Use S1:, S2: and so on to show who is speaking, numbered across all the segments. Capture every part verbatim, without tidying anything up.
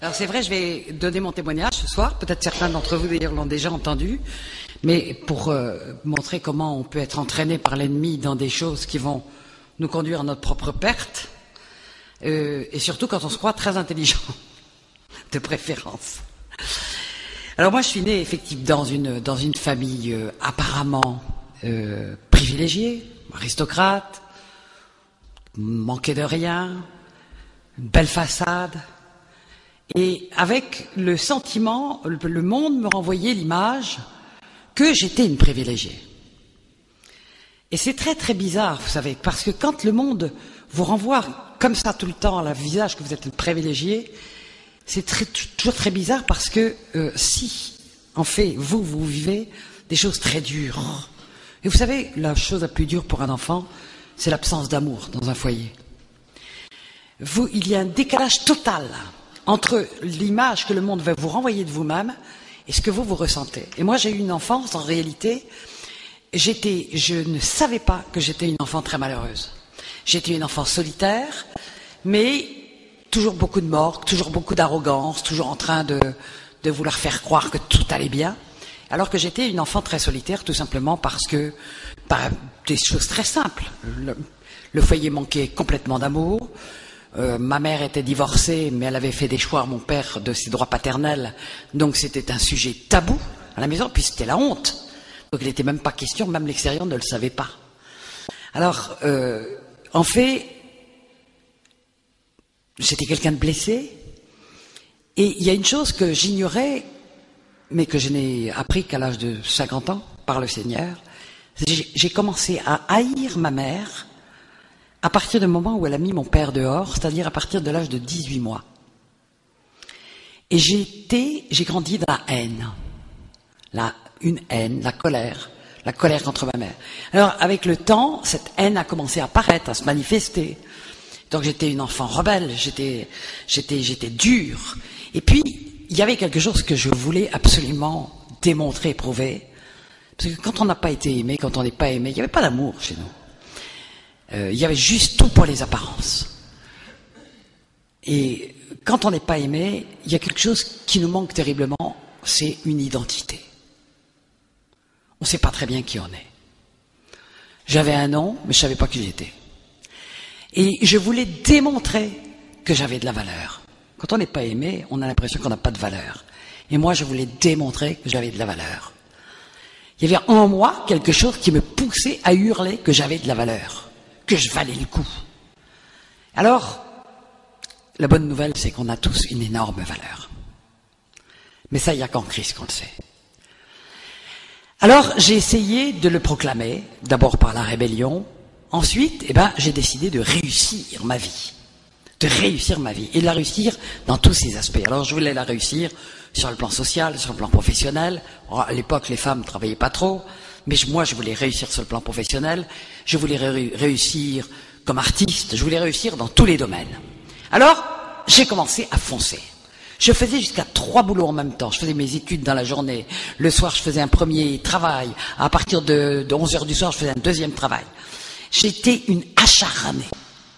S1: Alors c'est vrai, je vais donner mon témoignage ce soir. Peut-être certains d'entre vous d'ailleurs l'ont déjà entendu. Mais pour euh, montrer comment on peut être entraîné par l'ennemi dans des choses qui vont nous conduire à notre propre perte. Euh, et surtout quand on se croit très intelligent, de préférence. Alors moi je suis né effectivement dans une, dans une famille euh, apparemment euh, privilégiée, aristocrate, manquait de rien, une belle façade. Et avec le sentiment, le, le monde me renvoyait l'image que j'étais une privilégiée. Et c'est très très bizarre, vous savez, parce que quand le monde vous renvoie comme ça tout le temps à la visage que vous êtes une privilégiée, c'est très, toujours très bizarre parce que euh, si, en fait, vous, vous vivez des choses très dures. Et vous savez, la chose la plus dure pour un enfant, c'est l'absence d'amour dans un foyer. Vous, il y a un décalage total entre l'image que le monde va vous renvoyer de vous-même et ce que vous, vous ressentez. Et moi, j'ai eu une enfance, en réalité, j'étais, je ne savais pas que j'étais une enfant très malheureuse. J'étais une enfant solitaire, mais toujours beaucoup de morgue, toujours beaucoup d'arrogance, toujours en train de, de vouloir faire croire que tout allait bien, alors que j'étais une enfant très solitaire, tout simplement parce que, par des choses très simples, le, le foyer manquait complètement d'amour. Euh, ma mère était divorcée, mais elle avait fait des choix, mon père, de ses droits paternels, donc c'était un sujet tabou à la maison, puis c'était la honte. Donc il n'était même pas question, même l'extérieur ne le savait pas. Alors, euh, en fait, j'étais quelqu'un de blessé, et il y a une chose que j'ignorais, mais que je n'ai appris qu'à l'âge de cinquante ans, par le Seigneur, j'ai commencé à haïr ma mère, à partir du moment où elle a mis mon père dehors, c'est-à-dire à partir de l'âge de dix-huit mois. Et j'ai été, j'ai grandi dans la haine, la, une haine, la colère, la colère contre ma mère. Alors, avec le temps, cette haine a commencé à apparaître, à se manifester. Donc, j'étais une enfant rebelle, j'étais, j'étais, j'étais dure. Et puis, il y avait quelque chose que je voulais absolument démontrer, prouver. Parce que quand on n'a pas été aimé, quand on n'est pas aimé, il n'y avait pas d'amour chez nous. Euh, il y avait juste tout pour les apparences. Et quand on n'est pas aimé, il y a quelque chose qui nous manque terriblement, c'est une identité. On ne sait pas très bien qui on est. J'avais un nom, mais je ne savais pas qui j'étais. Et je voulais démontrer que j'avais de la valeur. Quand on n'est pas aimé, on a l'impression qu'on n'a pas de valeur. Et moi, je voulais démontrer que j'avais de la valeur. Il y avait en moi quelque chose qui me poussait à hurler que j'avais de la valeur, que je valais le coup. Alors, la bonne nouvelle, c'est qu'on a tous une énorme valeur. Mais ça, il n'y a qu'en Christ qu'on le sait. Alors, j'ai essayé de le proclamer, d'abord par la rébellion. Ensuite, eh ben, j'ai décidé de réussir ma vie. De réussir ma vie. Et de la réussir dans tous ses aspects. Alors, je voulais la réussir sur le plan social, sur le plan professionnel. À l'époque, les femmes ne travaillaient pas trop. Mais moi, je voulais réussir sur le plan professionnel. Je voulais ré réussir comme artiste. Je voulais réussir dans tous les domaines. Alors, j'ai commencé à foncer. Je faisais jusqu'à trois boulots en même temps. Je faisais mes études dans la journée. Le soir, je faisais un premier travail. À partir de, de onze heures du soir, je faisais un deuxième travail. J'étais une acharnée.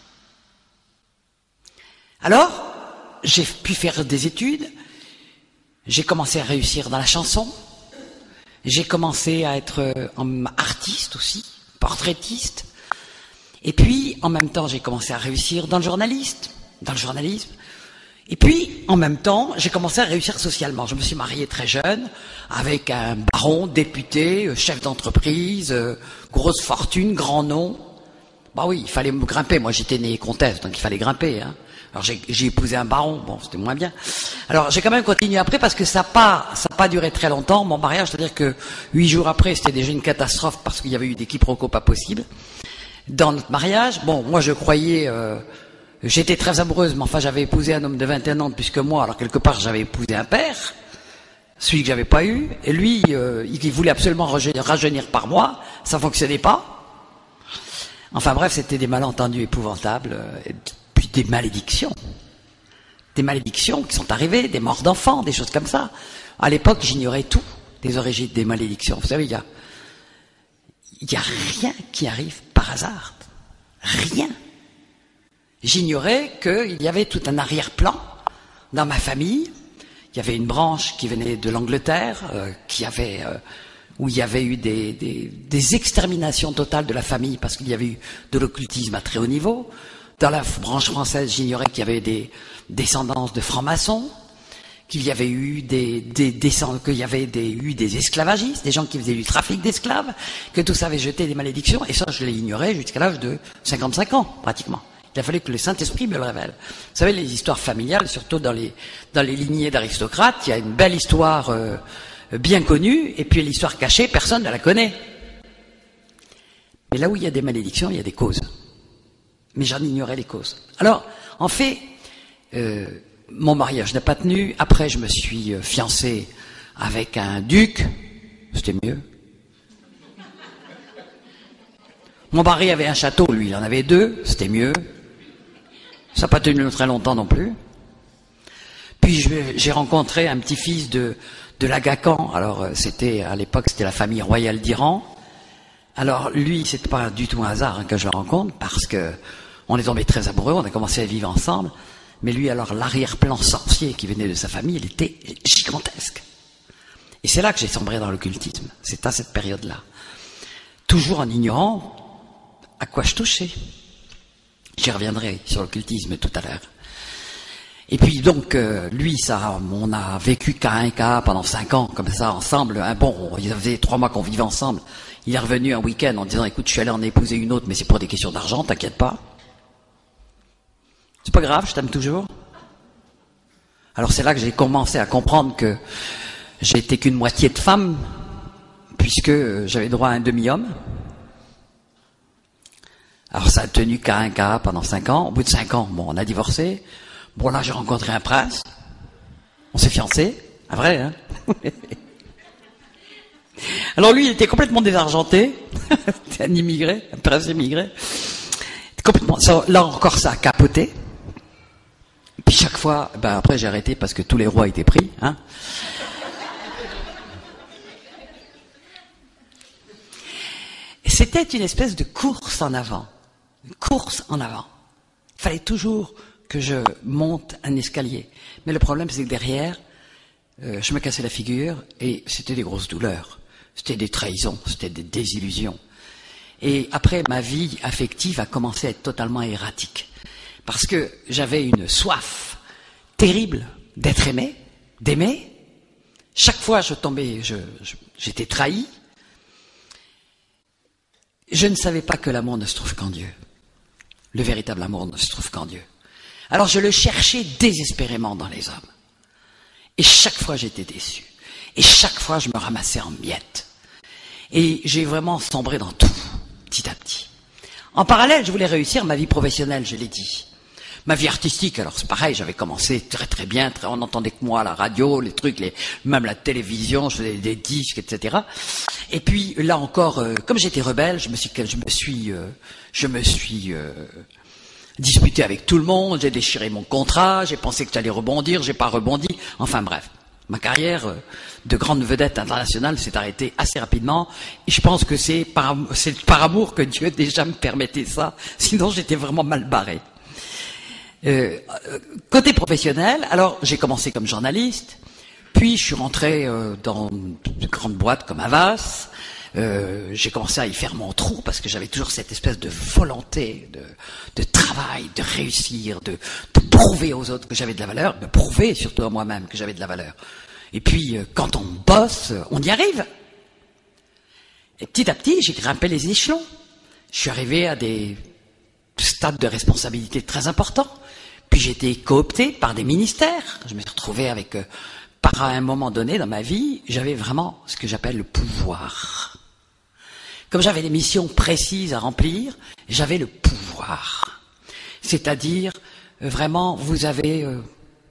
S1: Alors, j'ai pu faire des études. J'ai commencé à réussir dans la chanson. J'ai commencé à être euh, artiste aussi, portraitiste. Et puis, en même temps, j'ai commencé à réussir dans le journaliste, dans le journalisme. Et puis, en même temps, j'ai commencé à réussir socialement. Je me suis marié très jeune, avec un baron, député, chef d'entreprise, euh, grosse fortune, grand nom. Bah oui, il fallait me grimper. Moi, j'étais né comtesse, donc il fallait grimper. Hein. Alors, j'ai épousé un baron. Bon, c'était moins bien. Alors, j'ai quand même continué après parce que ça n'a pas, ça n'a pas duré très longtemps. Mon mariage, c'est-à-dire que huit jours après, c'était déjà une catastrophe parce qu'il y avait eu des quiproquos pas possibles dans notre mariage. Bon, moi, je croyais... Euh, J'étais très amoureuse, mais enfin j'avais épousé un homme de vingt et un ans plus que moi, alors quelque part j'avais épousé un père, celui que j'avais pas eu, et lui, euh, il voulait absolument rajeunir, rajeunir par moi, ça fonctionnait pas. Enfin bref, c'était des malentendus épouvantables, euh, et puis des malédictions. Des malédictions qui sont arrivées, des morts d'enfants, des choses comme ça. À l'époque, j'ignorais tout des origines des malédictions. Vous savez, il y a, il y a rien qui arrive par hasard. Rien. J'ignorais qu'il y avait tout un arrière-plan dans ma famille, il y avait une branche qui venait de l'Angleterre, euh, qui avait, euh, où il y avait eu des, des, des exterminations totales de la famille parce qu'il y avait eu de l'occultisme à très haut niveau. Dans la branche française, j'ignorais qu'il y avait des descendances de francs-maçons, qu'il y avait eu des, des, des qu'il y avait des, eu des esclavagistes, des gens qui faisaient du trafic d'esclaves, que tout ça avait jeté des malédictions, et ça je l'ai ignoré jusqu'à l'âge de cinquante-cinq ans, pratiquement. Il a fallu que le Saint-Esprit me le révèle. Vous savez, les histoires familiales, surtout dans les, dans les lignées d'aristocrates, il y a une belle histoire euh, bien connue, et puis l'histoire cachée, personne ne la connaît. Mais là où il y a des malédictions, il y a des causes. Mais j'en ignorais les causes. Alors, en fait, euh, mon mariage n'a pas tenu. Après, je me suis fiancé avec un duc. C'était mieux. Mon mari avait un château, lui, il en avait deux. C'était mieux. Ça n'a pas tenu très longtemps non plus. Puis j'ai rencontré un petit-fils de, de l'Agacan. Alors, c'était à l'époque, c'était la famille royale d'Iran. Alors, lui, c'était pas du tout un hasard hein, que je le rencontre, parce que on est tombés très amoureux, on a commencé à vivre ensemble. Mais lui, alors, l'arrière-plan sorcier qui venait de sa famille, il était gigantesque. Et c'est là que j'ai sombré dans l'occultisme. C'est à cette période-là. Toujours en ignorant à quoi je touchais. J'y reviendrai sur l'occultisme tout à l'heure. Et puis donc, euh, lui, ça, on a vécu cas un cas pendant cinq ans, comme ça, ensemble. Hein, bon, il y avait trois mois qu'on vivait ensemble. Il est revenu un week-end en disant, écoute, je suis allé en épouser une autre, mais c'est pour des questions d'argent, t'inquiète pas. C'est pas grave, je t'aime toujours. Alors c'est là que j'ai commencé à comprendre que j'étais qu'une moitié de femme, puisque j'avais droit à un demi-homme. Alors ça a tenu qu'à un cas pendant cinq ans. Au bout de cinq ans, bon, on a divorcé. Bon, là, j'ai rencontré un prince. On s'est fiancés. Ah, vrai, hein? Alors lui, il était complètement désargenté. C'était un immigré, un prince immigré. Complètement. Ça, là encore, ça a capoté. Puis chaque fois, ben après j'ai arrêté parce que tous les rois étaient pris, hein. C'était une espèce de course en avant. Une course en avant. Il fallait toujours que je monte un escalier. Mais le problème, c'est que derrière, euh, je me cassais la figure et c'était des grosses douleurs. C'était des trahisons, c'était des désillusions. Et après, ma vie affective a commencé à être totalement erratique. Parce que j'avais une soif terrible d'être aimé, d'aimer. Chaque fois, je tombais, je, je, j'étais trahi. Je ne savais pas que l'amour ne se trouve qu'en Dieu. Le véritable amour ne se trouve qu'en Dieu. Alors je le cherchais désespérément dans les hommes. Et chaque fois, j'étais déçu. Et chaque fois, je me ramassais en miettes. Et j'ai vraiment sombré dans tout, petit à petit. En parallèle, je voulais réussir ma vie professionnelle, je l'ai dit. Ma vie artistique, alors c'est pareil, j'avais commencé très très bien, très, on entendait que moi la radio, les trucs, les, même la télévision, je faisais des disques, et cetera. Et puis là encore, euh, comme j'étais rebelle, je me suis, je me suis, euh, je me suis euh, disputé avec tout le monde, j'ai déchiré mon contrat, j'ai pensé que j'allais rebondir, j'ai pas rebondi, enfin bref. Ma carrière de grande vedette internationale s'est arrêtée assez rapidement, et je pense que c'est par, c'est par amour que Dieu déjà me permettait ça, sinon j'étais vraiment mal barré. Euh, côté professionnel, alors j'ai commencé comme journaliste, puis je suis rentré euh, dans de grandes boîtes comme Havas, euh, j'ai commencé à y faire mon trou parce que j'avais toujours cette espèce de volonté de, de travail, de réussir, de, de prouver aux autres que j'avais de la valeur, de prouver surtout à moi-même que j'avais de la valeur. Et puis euh, quand on bosse, on y arrive. Et petit à petit, j'ai grimpé les échelons. Je suis arrivé à des stades de responsabilité très importants. Puis j'ai été coopté par des ministères. Je me suis retrouvé avec, euh, par un moment donné dans ma vie, j'avais vraiment ce que j'appelle le pouvoir. Comme j'avais des missions précises à remplir, j'avais le pouvoir. C'est-à-dire, euh, vraiment, vous avez euh,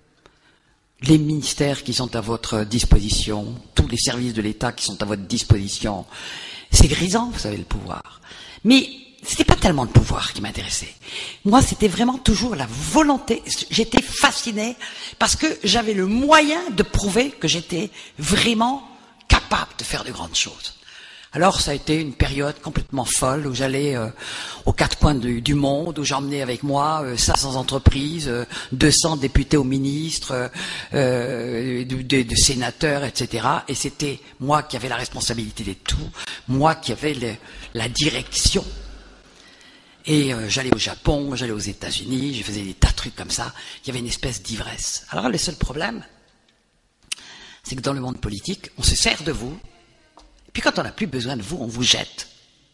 S1: les ministères qui sont à votre disposition, tous les services de l'État qui sont à votre disposition. C'est grisant, vous savez, le pouvoir. Mais c'était pas tellement le pouvoir qui m'intéressait. Moi, c'était vraiment toujours la volonté. J'étais fasciné parce que j'avais le moyen de prouver que j'étais vraiment capable de faire de grandes choses. Alors ça a été une période complètement folle où j'allais euh, aux quatre coins du, du monde, où j'emmenais avec moi euh, cinq cents entreprises, euh, deux cents députés ou ministres, euh, de, de, de sénateurs, et cetera. Et c'était moi qui avais la responsabilité de tout, moi qui avais le, la direction. Et euh, j'allais au Japon, j'allais aux États-Unis, je faisais des tas de trucs comme ça. Il y avait une espèce d'ivresse. Alors le seul problème, c'est que dans le monde politique, on se sert de vous. Puis quand on n'a plus besoin de vous, on vous jette.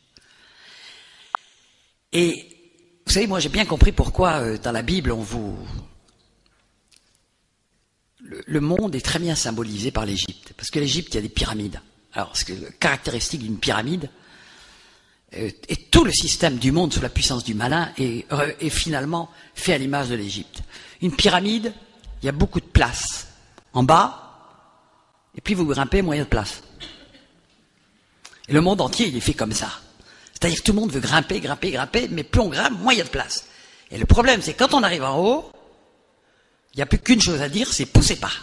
S1: Et vous savez, moi j'ai bien compris pourquoi euh, dans la Bible on vous... Le, le monde est très bien symbolisé par l'Égypte. Parce que l'Égypte, il y a des pyramides. Alors, ce que le caractéristique d'une pyramide, euh, et tout le système du monde sous la puissance du malin est, euh, est finalement fait à l'image de l'Égypte. Une pyramide, il y a beaucoup de place en bas, et puis vous grimpez, moyen de place. Et le monde entier, il est fait comme ça. C'est-à-dire que tout le monde veut grimper, grimper, grimper, mais plus on grimpe, moins il y a de place. Et le problème, c'est que quand on arrive en haut, il n'y a plus qu'une chose à dire, c'est poussez pas.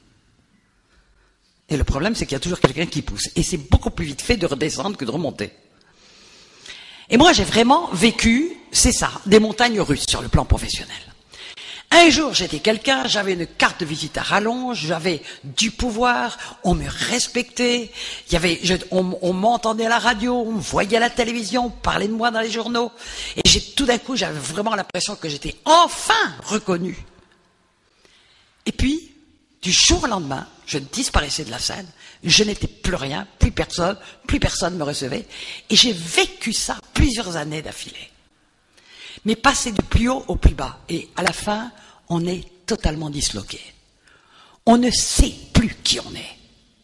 S1: Et le problème, c'est qu'il y a toujours quelqu'un qui pousse. Et c'est beaucoup plus vite fait de redescendre que de remonter. Et moi, j'ai vraiment vécu, c'est ça, des montagnes russes sur le plan professionnel. Un jour, j'étais quelqu'un, j'avais une carte de visite à rallonge, j'avais du pouvoir, on me respectait, il y avait, je, on, on m'entendait à la radio, on me voyait à la télévision, on parlait de moi dans les journaux. Et j'ai, tout d'un coup, j'avais vraiment l'impression que j'étais enfin reconnu. Et puis, du jour au lendemain, je disparaissais de la scène, je n'étais plus rien, plus personne, plus personne me recevait. Et j'ai vécu ça plusieurs années d'affilée. Mais passer du plus haut au plus bas. Et à la fin, on est totalement disloqué. On ne sait plus qui on est.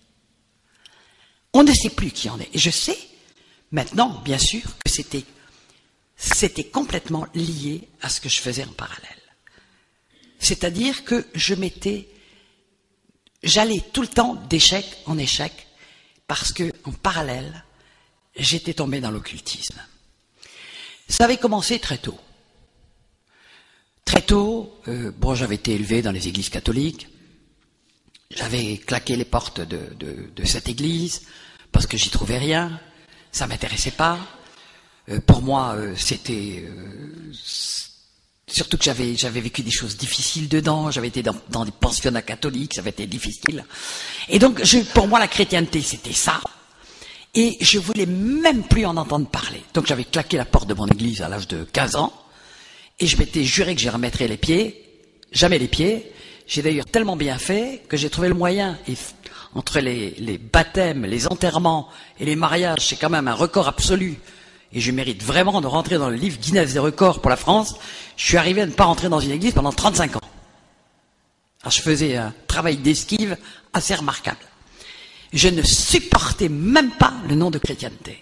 S1: On ne sait plus qui on est. Et je sais, maintenant, bien sûr, que c'était, c'était complètement lié à ce que je faisais en parallèle. C'est-à-dire que je m'étais, j'allais tout le temps d'échec en échec, parce que, en parallèle, j'étais tombé dans l'occultisme. Ça avait commencé très tôt. Très tôt, euh, bon, j'avais été élevé dans les églises catholiques. J'avais claqué les portes de, de, de cette église parce que j'y trouvais rien. Ça m'intéressait pas. Euh, pour moi, euh, c'était euh, surtout que j'avais j'avais vécu des choses difficiles dedans. J'avais été dans, dans des pensionnats catholiques, ça avait été difficile. Et donc, je, pour moi, la chrétienté, c'était ça. Et je voulais même plus en entendre parler. Donc j'avais claqué la porte de mon église à l'âge de quinze ans, et je m'étais juré que j'y remettrais les pieds, jamais les pieds. J'ai d'ailleurs tellement bien fait que j'ai trouvé le moyen, et entre les, les baptêmes, les enterrements et les mariages, c'est quand même un record absolu, et je mérite vraiment de rentrer dans le livre Guinness des records pour la France. Je suis arrivé à ne pas rentrer dans une église pendant trente-cinq ans. Alors je faisais un travail d'esquive assez remarquable. Je ne supportais même pas le nom de chrétienté.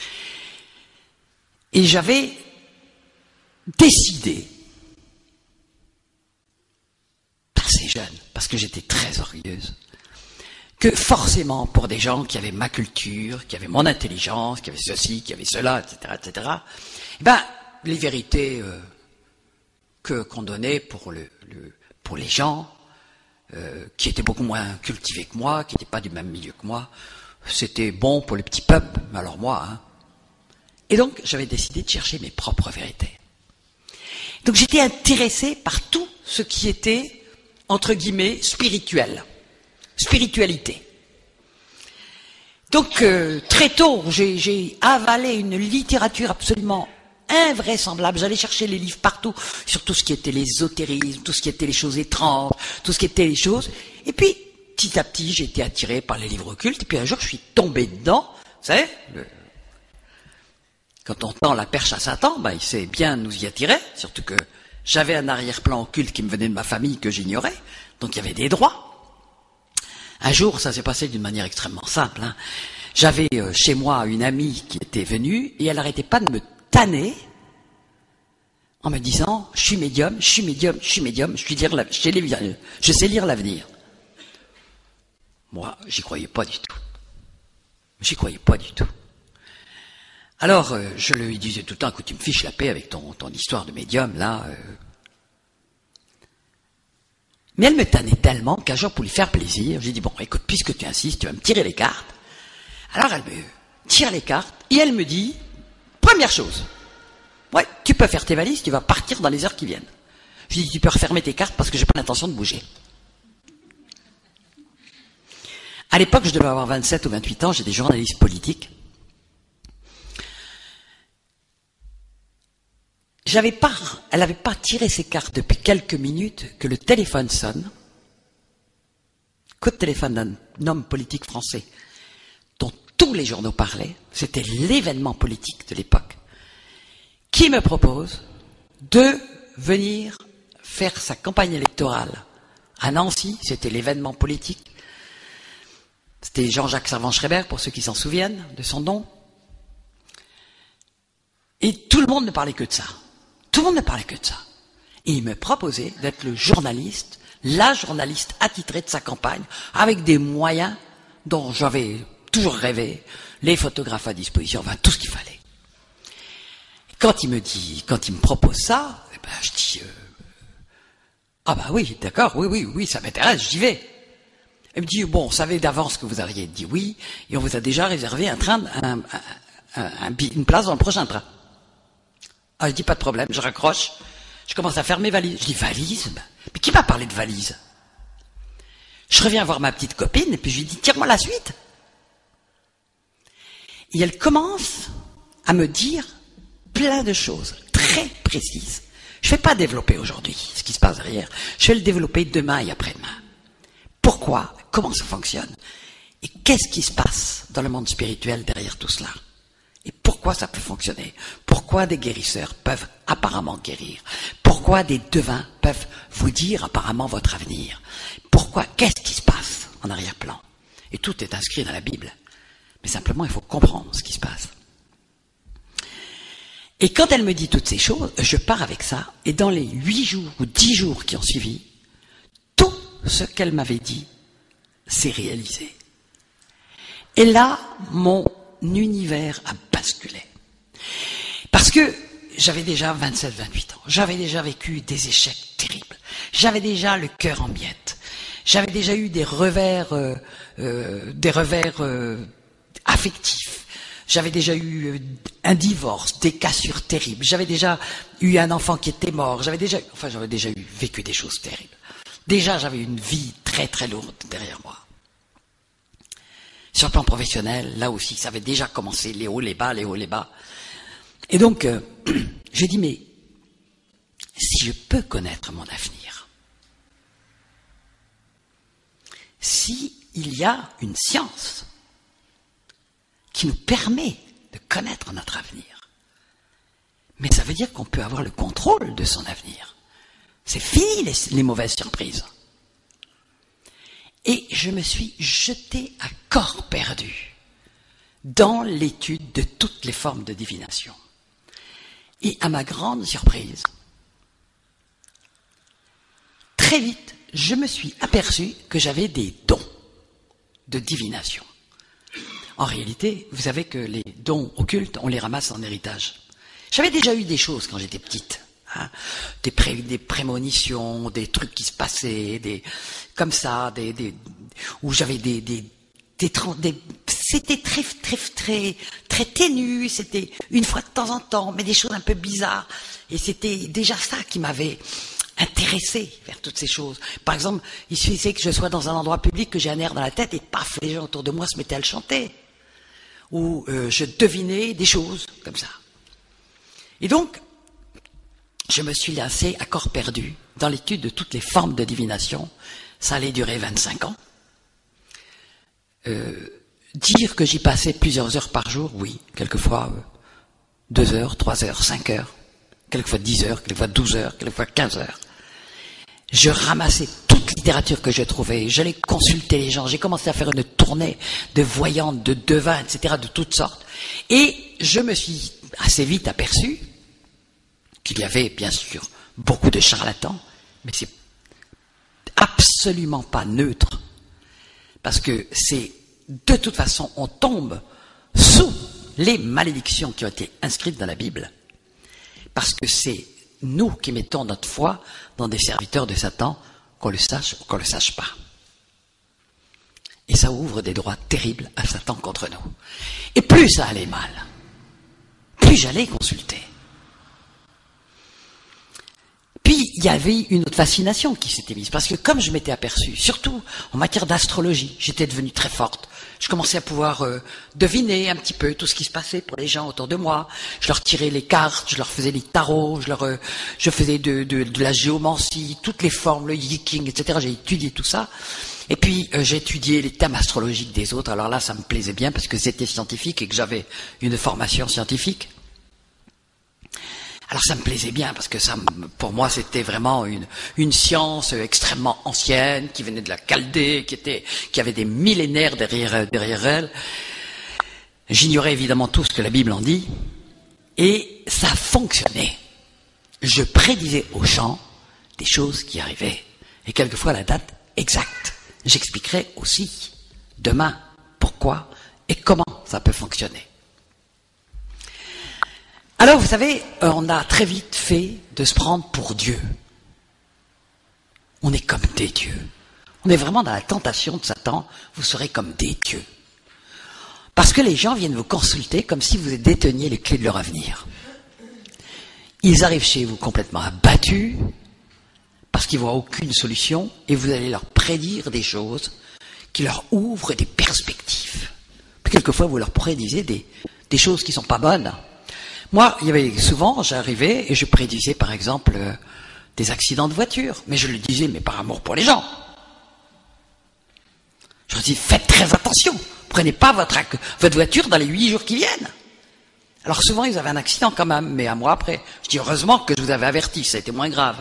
S1: Et j'avais décidé, assez jeune, parce que j'étais très orgueilleuse, que forcément, pour des gens qui avaient ma culture, qui avaient mon intelligence, qui avaient ceci, qui avaient cela, et cetera, et cetera, eh ben, les vérités euh, que qu'on donnait pour, le, le, pour les gens, Euh, qui étaient beaucoup moins cultivés que moi, qui n'étaient pas du même milieu que moi, c'était bon pour les petits peuples, mais alors moi, hein. Et donc, j'avais décidé de chercher mes propres vérités. Donc, j'étais intéressé par tout ce qui était, entre guillemets, spirituel. Spiritualité. Donc, euh, très tôt, j'ai, j'ai avalé une littérature absolument invraisemblable. J'allais chercher les livres partout, sur tout ce qui était l'ésotérisme, tout ce qui était les choses étranges, tout ce qui était les choses. Et puis, petit à petit, j'ai été attiré par les livres occultes. Et puis un jour, je suis tombé dedans. Vous savez, le... quand on tend la perche à Satan, ben, il sait bien nous y attirer. Surtout que j'avais un arrière-plan occulte qui me venait de ma famille que j'ignorais. Donc il y avait des droits. Un jour, ça s'est passé d'une manière extrêmement simple, hein. J'avais euh, chez moi une amie qui était venue et elle n'arrêtait pas de me tanner en me disant je suis médium, je suis médium, je suis médium, je, suis lire la, je, sais, lire, je sais lire l'avenir. Moi, j'y croyais pas du tout. J'y croyais pas du tout. Alors, euh, je lui disais tout le temps, écoute, tu me fiches la paix avec ton, ton histoire de médium, là. Euh. Mais elle me tannait tellement qu'un jour, pour lui faire plaisir, j'ai dit, bon, écoute, puisque tu insistes, tu vas me tirer les cartes. Alors, elle me, tire les cartes, et elle me dit, première chose, ouais, tu peux faire tes valises, tu vas partir dans les heures qui viennent. Je dis, tu peux refermer tes cartes parce que j'ai pas l'intention de bouger. À l'époque, je devais avoir vingt-sept ou vingt-huit ans, j'étais journaliste politique. J'avais pas, elle n'avait pas tiré ses cartes depuis quelques minutes que le téléphone sonne. Coup de téléphone d'un homme politique français dont tous les journaux parlaient, c'était l'événement politique de l'époque, qui me propose de venir faire sa campagne électorale à Nancy, c'était l'événement politique. C'était Jean-Jacques Servan-Schreiber, pour ceux qui s'en souviennent de son nom. Et tout le monde ne parlait que de ça. Tout le monde ne parlait que de ça. Et il me proposait d'être le journaliste, la journaliste attitrée de sa campagne, avec des moyens dont j'avais toujours rêvé, les photographes à disposition, enfin tout ce qu'il fallait. Quand il me dit, quand il me propose ça, eh ben, je dis, euh, ah bah oui, d'accord, oui, oui, oui, ça m'intéresse, j'y vais. Il me dit, bon, on savait d'avance que vous auriez dit oui, et on vous a déjà réservé un train, un, un, un, un, une place dans le prochain train. Ah, je dis, pas de problème, je raccroche, je commence à faire mes valises. Je dis, valises? Mais qui m'a parlé de valises? Je reviens voir ma petite copine, et puis je lui dis, tire-moi la suite. Et elle commence à me dire plein de choses très précises. Je ne vais pas développer aujourd'hui ce qui se passe derrière, je vais le développer demain et après-demain. Pourquoi? Comment ça fonctionne? Et qu'est-ce qui se passe dans le monde spirituel derrière tout cela? Et pourquoi ça peut fonctionner? Pourquoi des guérisseurs peuvent apparemment guérir? Pourquoi des devins peuvent vous dire apparemment votre avenir? Pourquoi? Qu'est-ce qui se passe en arrière-plan? Et tout est inscrit dans la Bible. Mais simplement, il faut comprendre ce qui se passe. Et quand elle me dit toutes ces choses, je pars avec ça, et dans les huit jours ou dix jours qui ont suivi, tout ce qu'elle m'avait dit s'est réalisé. Et là, mon univers a basculé. Parce que j'avais déjà vingt-sept vingt-huit ans, j'avais déjà vécu des échecs terribles, j'avais déjà le cœur en miettes, j'avais déjà eu des revers, euh, euh, des revers euh, affectifs, j'avais déjà eu un divorce, des cassures terribles, j'avais déjà eu un enfant qui était mort, j'avais déjà, enfin j'avais déjà eu vécu des choses terribles. Déjà, j'avais une vie très très lourde derrière moi. Sur le plan professionnel, là aussi, ça avait déjà commencé, les hauts, les bas, les hauts, les bas. Et donc, euh, j'ai dit, mais si je peux connaître mon avenir, si il y a une science qui nous permet de connaître notre avenir, mais ça veut dire qu'on peut avoir le contrôle de son avenir. C'est fini les, les mauvaises surprises. Et je me suis jeté à corps perdu dans l'étude de toutes les formes de divination. Et à ma grande surprise, très vite, je me suis aperçu que j'avais des dons de divination. En réalité, vous savez que les dons occultes, on les ramasse en héritage. J'avais déjà eu des choses quand j'étais petite. Hein, des, pré, des prémonitions, des trucs qui se passaient, des comme ça, des, des où j'avais des des, des, des c'était très très très très ténu, c'était une fois de temps en temps, mais des choses un peu bizarres. Et c'était déjà ça qui m'avait intéressé vers toutes ces choses. Par exemple, il suffisait que je sois dans un endroit public, que j'ai un air dans la tête, et paf, les gens autour de moi se mettaient à le chanter. Ou euh, je devinais des choses comme ça. Et donc, je me suis lancé à corps perdu dans l'étude de toutes les formes de divination. Ça allait durer vingt-cinq ans. Euh, dire que j'y passais plusieurs heures par jour, oui. Quelquefois euh, deux heures, trois heures, cinq heures. Quelquefois dix heures, quelquefois douze heures, quelquefois quinze heures. Je ramassais toute littérature que je trouvais. J'allais consulter les gens. J'ai commencé à faire une tournée de voyantes, de devins, et cetera, de toutes sortes. Et je me suis assez vite aperçu qu'il y avait, bien sûr, beaucoup de charlatans, mais c'est absolument pas neutre. Parce que c'est, de toute façon, on tombe sous les malédictions qui ont été inscrites dans la Bible. Parce que c'est nous qui mettons notre foi dans des serviteurs de Satan, qu'on le sache ou qu'on ne le sache pas. Et ça ouvre des droits terribles à Satan contre nous. Et plus ça allait mal, plus j'allais consulter. Puis, il y avait une autre fascination qui s'était mise, parce que comme je m'étais aperçu, surtout en matière d'astrologie, j'étais devenue très forte. Je commençais à pouvoir euh, deviner un petit peu tout ce qui se passait pour les gens autour de moi. Je leur tirais les cartes, je leur faisais les tarots, je leur, euh, je faisais de, de, de la géomancie, toutes les formes, le yiking, et cetera. J'ai étudié tout ça. Et puis, euh, j'ai étudié les thèmes astrologiques des autres. Alors là, ça me plaisait bien parce que c'était scientifique et que j'avais une formation scientifique. Alors ça me plaisait bien parce que ça, pour moi, c'était vraiment une, une science extrêmement ancienne qui venait de la Chaldée, qui était, qui avait des millénaires derrière, derrière elle. J'ignorais évidemment tout ce que la Bible en dit, et ça fonctionnait. Je prédisais au champ des choses qui arrivaient, et quelquefois la date exacte. J'expliquerai aussi demain pourquoi et comment ça peut fonctionner. Alors, vous savez, on a très vite fait de se prendre pour Dieu. On est comme des dieux. On est vraiment dans la tentation de Satan, vous serez comme des dieux. Parce que les gens viennent vous consulter comme si vous déteniez les clés de leur avenir. Ils arrivent chez vous complètement abattus, parce qu'ils ne voient aucune solution, et vous allez leur prédire des choses qui leur ouvrent des perspectives. Puis quelquefois, vous leur prédisez des, des choses qui ne sont pas bonnes. Moi, il y avait souvent, j'arrivais et je prédisais par exemple euh, des accidents de voiture, mais je le disais, mais par amour pour les gens. Je leur dis, faites très attention, prenez pas votre, votre voiture dans les huit jours qui viennent. Alors souvent, ils avaient un accident quand même, mais un mois après. Je dis, heureusement que je vous avais averti, ça a été moins grave.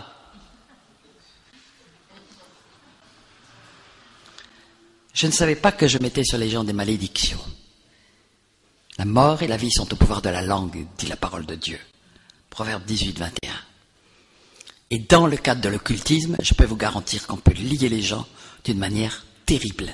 S1: Je ne savais pas que je mettais sur les gens des malédictions. La mort et la vie sont au pouvoir de la langue, dit la parole de Dieu. Proverbe dix-huit, vingt et un. Et dans le cadre de l'occultisme, je peux vous garantir qu'on peut lier les gens d'une manière terrible.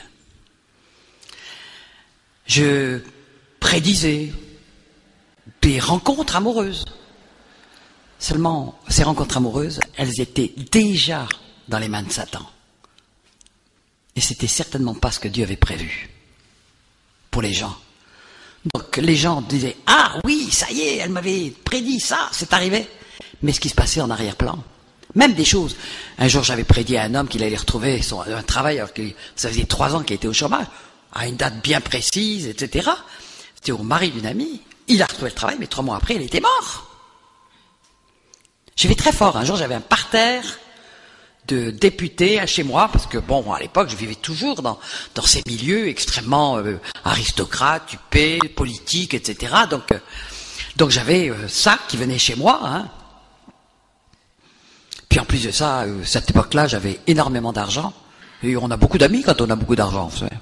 S1: Je prédisais des rencontres amoureuses. Seulement, ces rencontres amoureuses, elles étaient déjà dans les mains de Satan. Et c'était certainement pas ce que Dieu avait prévu pour les gens. Donc les gens disaient « Ah oui, ça y est, elle m'avait prédit ça, c'est arrivé ». Mais ce qui se passait en arrière-plan, même des choses. Un jour, j'avais prédit à un homme qu'il allait retrouver son, un travail, alors que ça faisait trois ans qu'il était au chômage, à une date bien précise, et cetera. C'était au mari d'une amie. Il a retrouvé le travail, mais trois mois après, il était mort. J'ai fait très fort. Un jour, j'avais un parterre de députés chez moi, parce que bon, à l'époque, je vivais toujours dans, dans ces milieux extrêmement euh, aristocrates, huppés, politiques, et cetera. Donc, euh, donc j'avais euh, ça qui venait chez moi. Hein. Puis en plus de ça, euh, cette époque-là, j'avais énormément d'argent. Et on a beaucoup d'amis quand on a beaucoup d'argent, vous savez.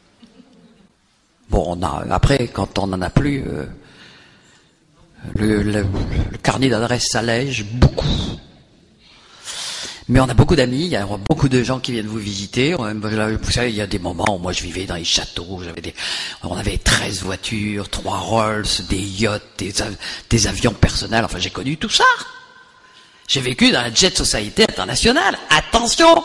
S1: Bon, on a, après, quand on n'en a plus, euh, le, le, le carnet d'adresse s'allège beaucoup. Mais on a beaucoup d'amis, il y a beaucoup de gens qui viennent vous visiter. Vous savez, il y a des moments où moi je vivais dans les châteaux, j'avais des, on avait treize voitures, trois Rolls, des yachts, des, des avions personnels, enfin j'ai connu tout ça. J'ai vécu dans la jet society internationale. Attention!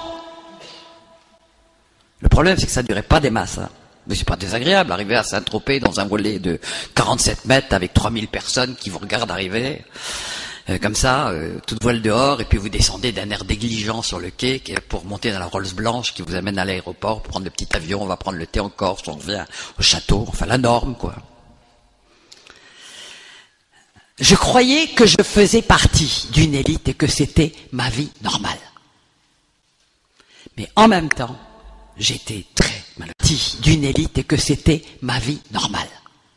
S1: Le problème c'est que ça ne durait pas des masses. Hein. Mais c'est pas désagréable, arriver à Saint-Tropez dans un volet de quarante-sept mètres avec trois mille personnes qui vous regardent arriver. Euh, comme ça, euh, toute voile dehors, et puis vous descendez d'un air négligent sur le quai pour monter dans la Rolls blanche qui vous amène à l'aéroport, pour prendre le petit avion, on va prendre le thé en Corse, on revient au château, enfin la norme, quoi. Je croyais que je faisais partie d'une élite et que c'était ma vie normale. Mais en même temps, j'étais très malheureux d'une élite et que c'était ma vie normale.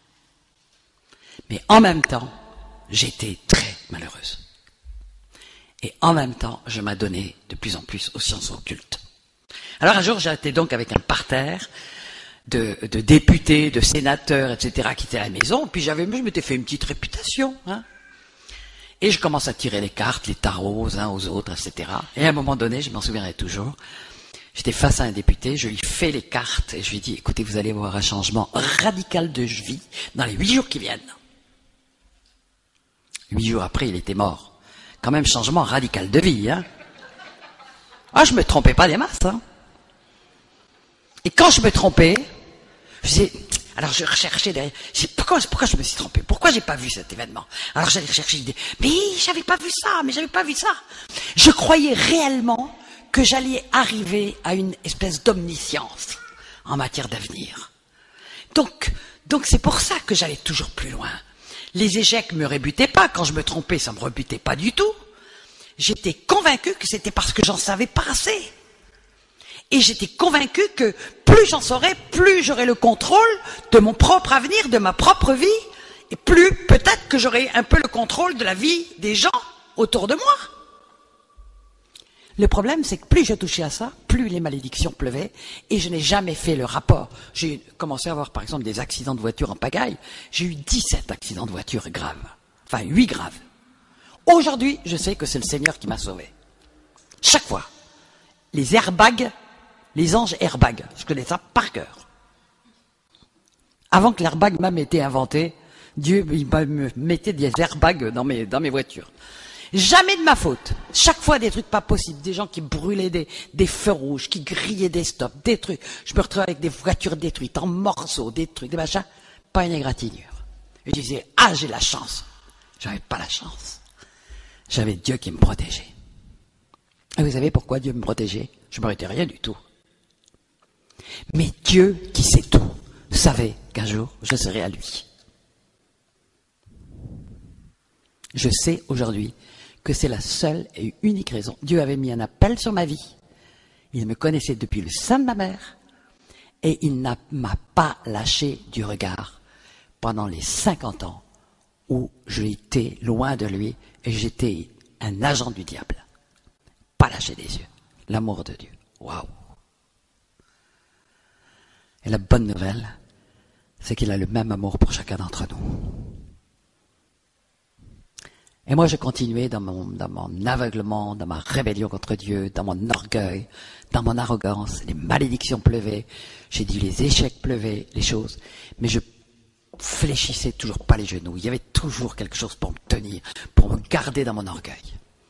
S1: Mais en même temps, j'étais très malheureuse. Et en même temps, je m'adonnais de plus en plus aux sciences occultes. Alors un jour, j'étais donc avec un parterre de, de députés, de sénateurs, et cetera, qui étaient à la maison, puis j'avais, je m'étais fait une petite réputation, hein. Et je commence à tirer les cartes, les tarots, aux uns aux autres, et cetera. Et à un moment donné, je m'en souviendrai toujours, j'étais face à un député, je lui fais les cartes, et je lui dis, écoutez, vous allez voir un changement radical de vie dans les huit jours qui viennent. Huit jours après, il était mort. Quand même, changement radical de vie, hein. Ah, je me trompais pas des masses, hein. Et quand je me trompais, je disais, alors je recherchais derrière, je disais, pourquoi, pourquoi je me suis trompé? Pourquoi j'ai pas vu cet événement? Alors j'allais rechercher, je disais, mais j'avais pas vu ça, mais j'avais pas vu ça. Je croyais réellement que j'allais arriver à une espèce d'omniscience en matière d'avenir. Donc, donc c'est pour ça que j'allais toujours plus loin. Les échecs me rebutaient pas. Quand je me trompais, ça me rebutait pas du tout. J'étais convaincu que c'était parce que j'en savais pas assez. Et j'étais convaincu que plus j'en saurais, plus j'aurais le contrôle de mon propre avenir, de ma propre vie, et plus peut-être que j'aurais un peu le contrôle de la vie des gens autour de moi. Le problème, c'est que plus je touchais à ça, plus les malédictions pleuvaient, et je n'ai jamais fait le rapport. J'ai commencé à avoir, par exemple, des accidents de voiture en pagaille. J'ai eu dix-sept accidents de voiture graves. Enfin, huit graves. Aujourd'hui, je sais que c'est le Seigneur qui m'a sauvé. Chaque fois. Les airbags, les anges airbags, je connais ça par cœur. Avant que l'airbag même ait été inventé, Dieu il me mettait des airbags dans mes, dans mes voitures. Jamais de ma faute. Chaque fois des trucs pas possibles, des gens qui brûlaient des, des feux rouges, qui grillaient des stops, des trucs. Je me retrouvais avec des voitures détruites, en morceaux, des trucs, des machins. Pas une égratignure. Et je disais, ah, j'ai la chance. J'avais pas la chance. J'avais Dieu qui me protégeait. Et vous savez pourquoi Dieu me protégeait? Je ne méritais rien du tout. Mais Dieu, qui sait tout, savait qu'un jour, je serais à lui. Je sais aujourd'hui que c'est la seule et unique raison. Dieu avait mis un appel sur ma vie. Il me connaissait depuis le sein de ma mère et il ne m'a pas lâché du regard pendant les cinquante ans où j'étais loin de lui et j'étais un agent du diable. Pas lâché des yeux. L'amour de Dieu. Waouh! Et la bonne nouvelle, c'est qu'il a le même amour pour chacun d'entre nous. Et moi, je continuais dans mon, dans mon aveuglement, dans ma rébellion contre Dieu, dans mon orgueil, dans mon arrogance. Les malédictions pleuvaient. J'ai dit les échecs pleuvaient, les choses. Mais je fléchissais toujours pas les genoux. Il y avait toujours quelque chose pour me tenir, pour me garder dans mon orgueil.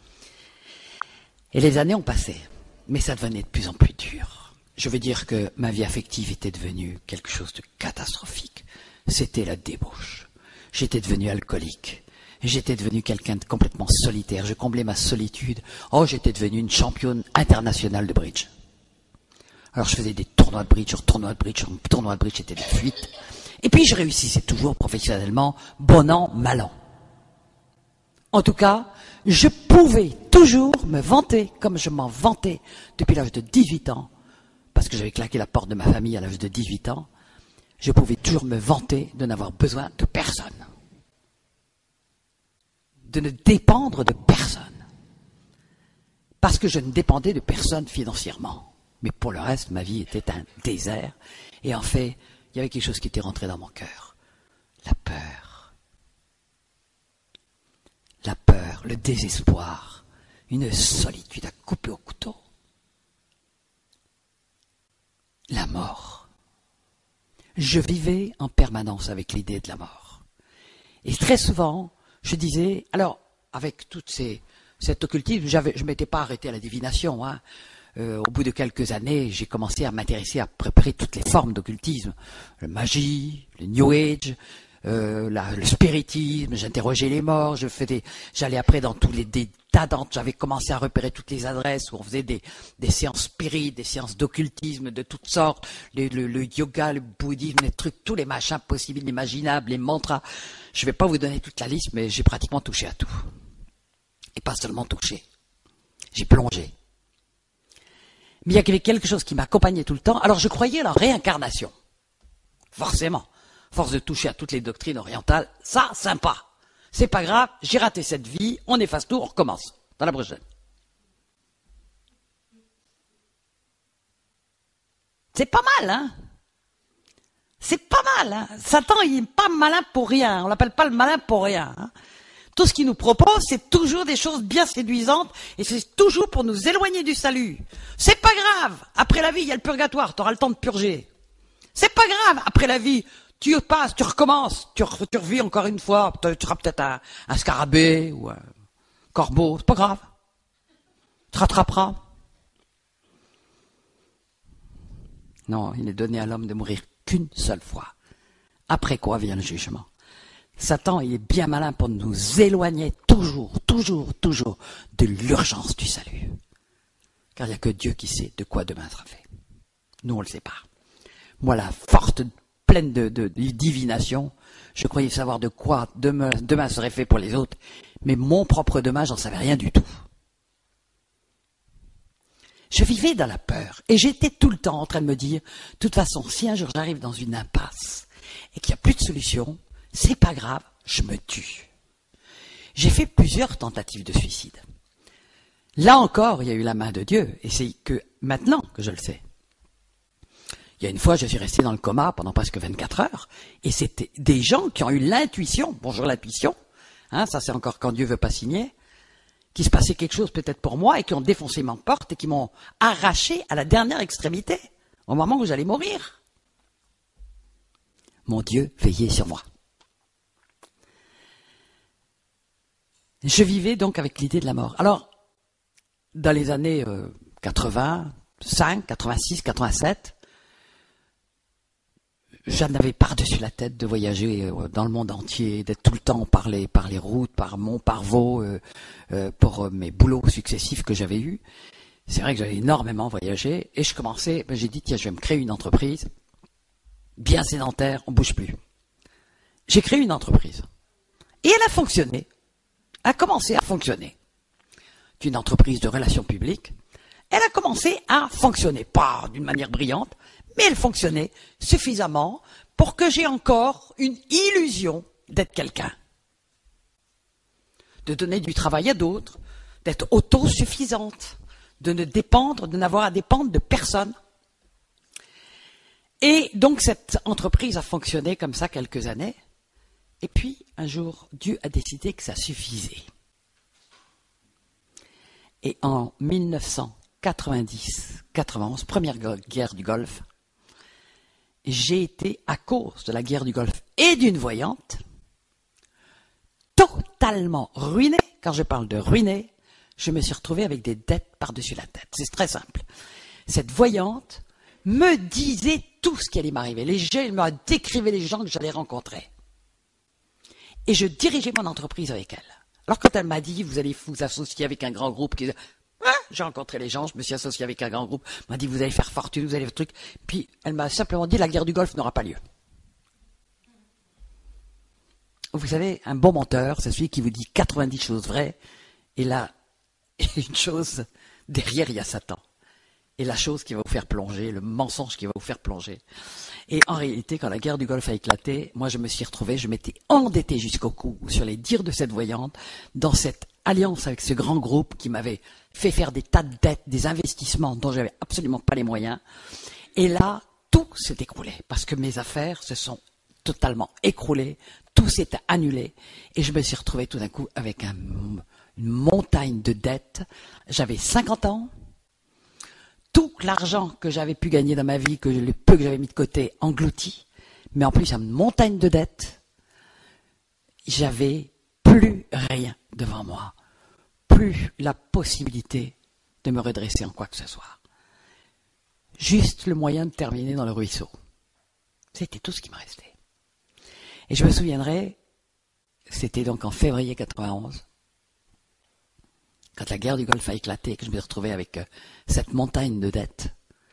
S1: Et les années ont passé. Mais ça devenait de plus en plus dur. Je veux dire que ma vie affective était devenue quelque chose de catastrophique. C'était la débauche. J'étais devenu alcoolique. J'étais devenu quelqu'un de complètement solitaire. Je comblais ma solitude. Oh, j'étais devenu une championne internationale de bridge. Alors je faisais des tournois de bridge, sur tournois de bridge, sur tournois de bridge, c'était des fuites. Et puis je réussissais toujours professionnellement, bon an, mal an. En tout cas, je pouvais toujours me vanter, comme je m'en vantais depuis l'âge de dix-huit ans, parce que j'avais claqué la porte de ma famille à l'âge de dix-huit ans, je pouvais toujours me vanter de n'avoir besoin de personne. De ne dépendre de personne. Parce que je ne dépendais de personne financièrement. Mais pour le reste, ma vie était un désert. Et en fait, il y avait quelque chose qui était rentré dans mon cœur. La peur. La peur, le désespoir. Une solitude à couper au couteau. La mort. Je vivais en permanence avec l'idée de la mort. Et très souvent, je disais, alors, avec toute ces, cet occultisme, j'avais, je ne m'étais pas arrêté à la divination. Hein. Euh, au bout de quelques années, j'ai commencé à m'intéresser à préparer toutes les formes d'occultisme. La magie, le New Age, euh, la, le spiritisme, j'interrogeais les morts, je faisais, j'allais après dans tous les des tas d'entre, j'avais commencé à repérer toutes les adresses où on faisait des, des séances spirites, des séances d'occultisme de toutes sortes, le, le, le yoga, le bouddhisme, les trucs, tous les machins possibles, inimaginables, les mantras. Je ne vais pas vous donner toute la liste, mais j'ai pratiquement touché à tout. Et pas seulement touché. J'ai plongé. Mais il y avait quelque chose qui m'accompagnait tout le temps. Alors je croyais à la réincarnation. Forcément. Force de toucher à toutes les doctrines orientales, ça, sympa. C'est pas grave, j'ai raté cette vie, on efface tout, on recommence. Dans la prochaine. C'est pas mal, hein? C'est pas mal, hein? Satan, il n'est pas malin pour rien. On l'appelle pas le malin pour rien. Hein? Tout ce qu'il nous propose, c'est toujours des choses bien séduisantes et c'est toujours pour nous éloigner du salut. C'est pas grave. Après la vie, il y a le purgatoire. Tu auras le temps de purger. C'est pas grave. Après la vie, tu passes, tu recommences. Tu, re, tu revis encore une fois. Tu seras peut-être un, un scarabée ou un corbeau. C'est pas grave. Tu te rattraperas. Non, il n'est donné à l'homme de mourir qu'une seule fois. Après quoi vient le jugement. Satan, il est bien malin pour nous éloigner toujours, toujours, toujours de l'urgence du salut. Car il n'y a que Dieu qui sait de quoi demain sera fait. Nous, on ne le sait pas. Moi, la forte, pleine de, de, de divination, je croyais savoir de quoi demain, demain serait fait pour les autres, mais mon propre demain, j'en savais rien du tout. Je vivais dans la peur, et j'étais tout le temps en train de me dire, de toute façon, si un jour j'arrive dans une impasse, et qu'il n'y a plus de solution, c'est pas grave, je me tue. J'ai fait plusieurs tentatives de suicide. Là encore, il y a eu la main de Dieu, et c'est que maintenant que je le sais. Il y a une fois, je suis resté dans le coma pendant presque vingt-quatre heures, et c'était des gens qui ont eu l'intuition, bonjour l'intuition, hein, ça c'est encore quand Dieu veut pas signer, qu'il se passait quelque chose peut-être pour moi, et qui ont défoncé ma porte, et qui m'ont arraché à la dernière extrémité, au moment où j'allais mourir. Mon Dieu veillait sur moi. Je vivais donc avec l'idée de la mort. Alors, dans les années euh, quatre-vingt-cinq, quatre-vingt-six, quatre-vingt-sept, j'en avais par-dessus la tête de voyager euh, dans le monde entier, d'être tout le temps par les, par les routes, par Mont, par Vaux, euh, euh, pour euh, mes boulots successifs que j'avais eus. C'est vrai que j'avais énormément voyagé, et je commençais, ben, j'ai dit, tiens, je vais me créer une entreprise, bien sédentaire, on ne bouge plus. J'ai créé une entreprise, et elle a fonctionné, a commencé à fonctionner. C'est une entreprise de relations publiques, elle a commencé à fonctionner, pas d'une manière brillante, mais elle fonctionnait suffisamment pour que j'ai encore une illusion d'être quelqu'un. De donner du travail à d'autres, d'être autosuffisante, de ne dépendre, de n'avoir à dépendre de personne. Et donc cette entreprise a fonctionné comme ça quelques années. Et puis, un jour, Dieu a décidé que ça suffisait. Et en mille neuf cent quatre-vingt-dix quatre-vingt-onze, première guerre du Golfe, j'ai été, à cause de la guerre du Golfe et d'une voyante, totalement ruiné. Quand je parle de ruiné, je me suis retrouvé avec des dettes par-dessus la tête. C'est très simple. Cette voyante me disait tout ce qui allait m'arriver. Les gens, elle m'a décrivé les gens que j'allais rencontrer. Et je dirigeais mon entreprise avec elle. Alors quand elle m'a dit, vous allez vous associer avec un grand groupe, qui... ah, j'ai rencontré les gens, je me suis associé avec un grand groupe, elle m'a dit, vous allez faire fortune, vous allez faire truc. Puis elle m'a simplement dit, la guerre du Golfe n'aura pas lieu. Vous savez, un bon menteur, c'est celui qui vous dit quatre-vingt-dix choses vraies, et là, une chose, derrière il y a Satan. Et la chose qui va vous faire plonger, le mensonge qui va vous faire plonger. Et en réalité, quand la guerre du Golfe a éclaté, moi je me suis retrouvé, je m'étais endetté jusqu'au cou, sur les dires de cette voyante, dans cette alliance avec ce grand groupe qui m'avait fait faire des tas de dettes, des investissements dont j'avais absolument pas les moyens. Et là, tout s'est écroulé, parce que mes affaires se sont totalement écroulées, tout s'est annulé, et je me suis retrouvé tout d'un coup avec un, une montagne de dettes. J'avais cinquante ans, tout l'argent que j'avais pu gagner dans ma vie, que le peu que j'avais mis de côté, englouti, mais en plus une montagne de dettes, j'avais plus rien devant moi, plus la possibilité de me redresser en quoi que ce soit. Juste le moyen de terminer dans le ruisseau. C'était tout ce qui me restait. Et je me souviendrai, c'était donc en février quatre-vingt-onze, quand la guerre du Golfe a éclaté et que je me suis retrouvé avec euh, cette montagne de dettes,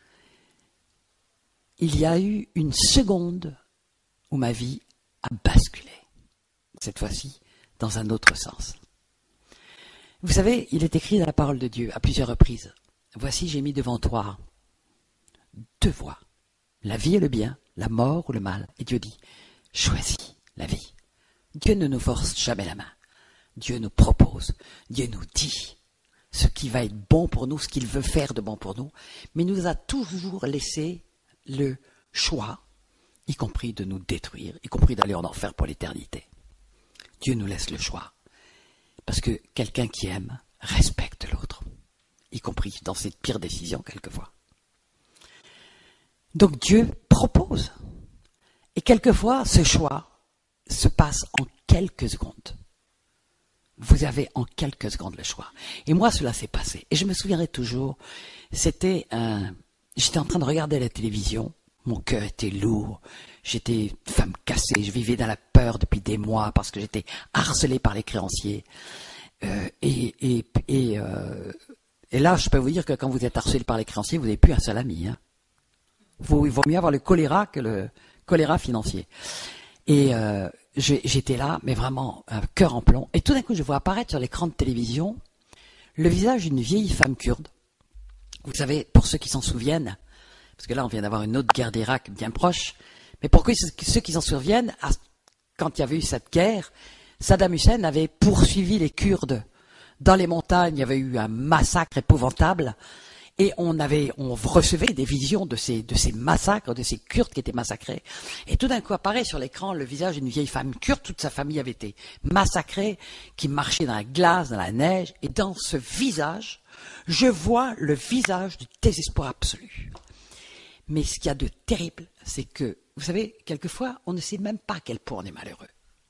S1: il y a eu une seconde où ma vie a basculé. Cette fois-ci, dans un autre sens. Vous savez, il est écrit dans la parole de Dieu à plusieurs reprises. Voici, j'ai mis devant toi deux voies. La vie et le bien, la mort ou le mal. Et Dieu dit, choisis la vie. Dieu ne nous force jamais la main. Dieu nous propose, Dieu nous dit ce qui va être bon pour nous, ce qu'il veut faire de bon pour nous, mais il nous a toujours laissé le choix, y compris de nous détruire, y compris d'aller en enfer pour l'éternité. Dieu nous laisse le choix, parce que quelqu'un qui aime respecte l'autre, y compris dans cette pire décision quelquefois. Donc Dieu propose, et quelquefois ce choix se passe en quelques secondes. Vous avez en quelques secondes le choix. Et moi, cela s'est passé. Et je me souviendrai toujours, c'était un, j'étais en train de regarder la télévision, mon cœur était lourd, j'étais une femme cassée, je vivais dans la peur depuis des mois parce que j'étais harcelé par les créanciers. Euh, et, et, et, euh, et là, je peux vous dire que quand vous êtes harcelé par les créanciers, vous n'avez plus un seul ami. Hein. Vous, il vaut mieux avoir le choléra que le choléra financier. Et euh, j'étais là, mais vraiment, un cœur en plomb. Et tout d'un coup, je vois apparaître sur l'écran de télévision le visage d'une vieille femme kurde. Vous savez, pour ceux qui s'en souviennent, parce que là, on vient d'avoir une autre guerre d'Irak bien proche, mais pour ceux qui s'en souviennent, quand il y avait eu cette guerre, Saddam Hussein avait poursuivi les Kurdes dans les montagnes, il y avait eu un massacre épouvantable, et on avait, on recevait des visions de ces, de ces massacres, de ces Kurdes qui étaient massacrés. Et tout d'un coup apparaît sur l'écran le visage d'une vieille femme kurde, toute sa famille avait été massacrée, qui marchait dans la glace, dans la neige, et dans ce visage, je vois le visage du désespoir absolu. Mais ce qu'il y a de terrible, c'est que, vous savez, quelquefois, on ne sait même pas à quel point on est malheureux.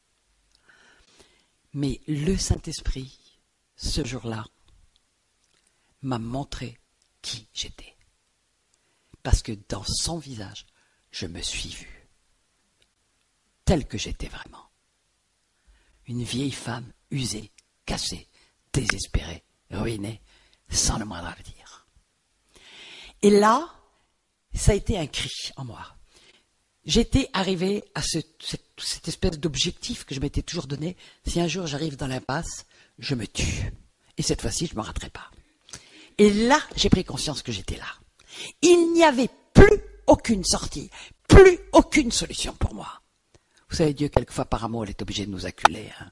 S1: Mais le Saint-Esprit, ce jour-là, m'a montré qui j'étais. Parce que dans son visage, je me suis vu. Tel que j'étais vraiment. Une vieille femme usée, cassée, désespérée, ruinée, sans le moindre avenir. Et là, ça a été un cri en moi. J'étais arrivé à ce, cette, cette espèce d'objectif que je m'étais toujours donné. Si un jour j'arrive dans l'impasse, je me tue. Et cette fois-ci, je ne me raterai pas. Et là, j'ai pris conscience que j'étais là. Il n'y avait plus aucune sortie, plus aucune solution pour moi. Vous savez, Dieu, quelquefois par amour, il est obligé de nous acculer. Hein.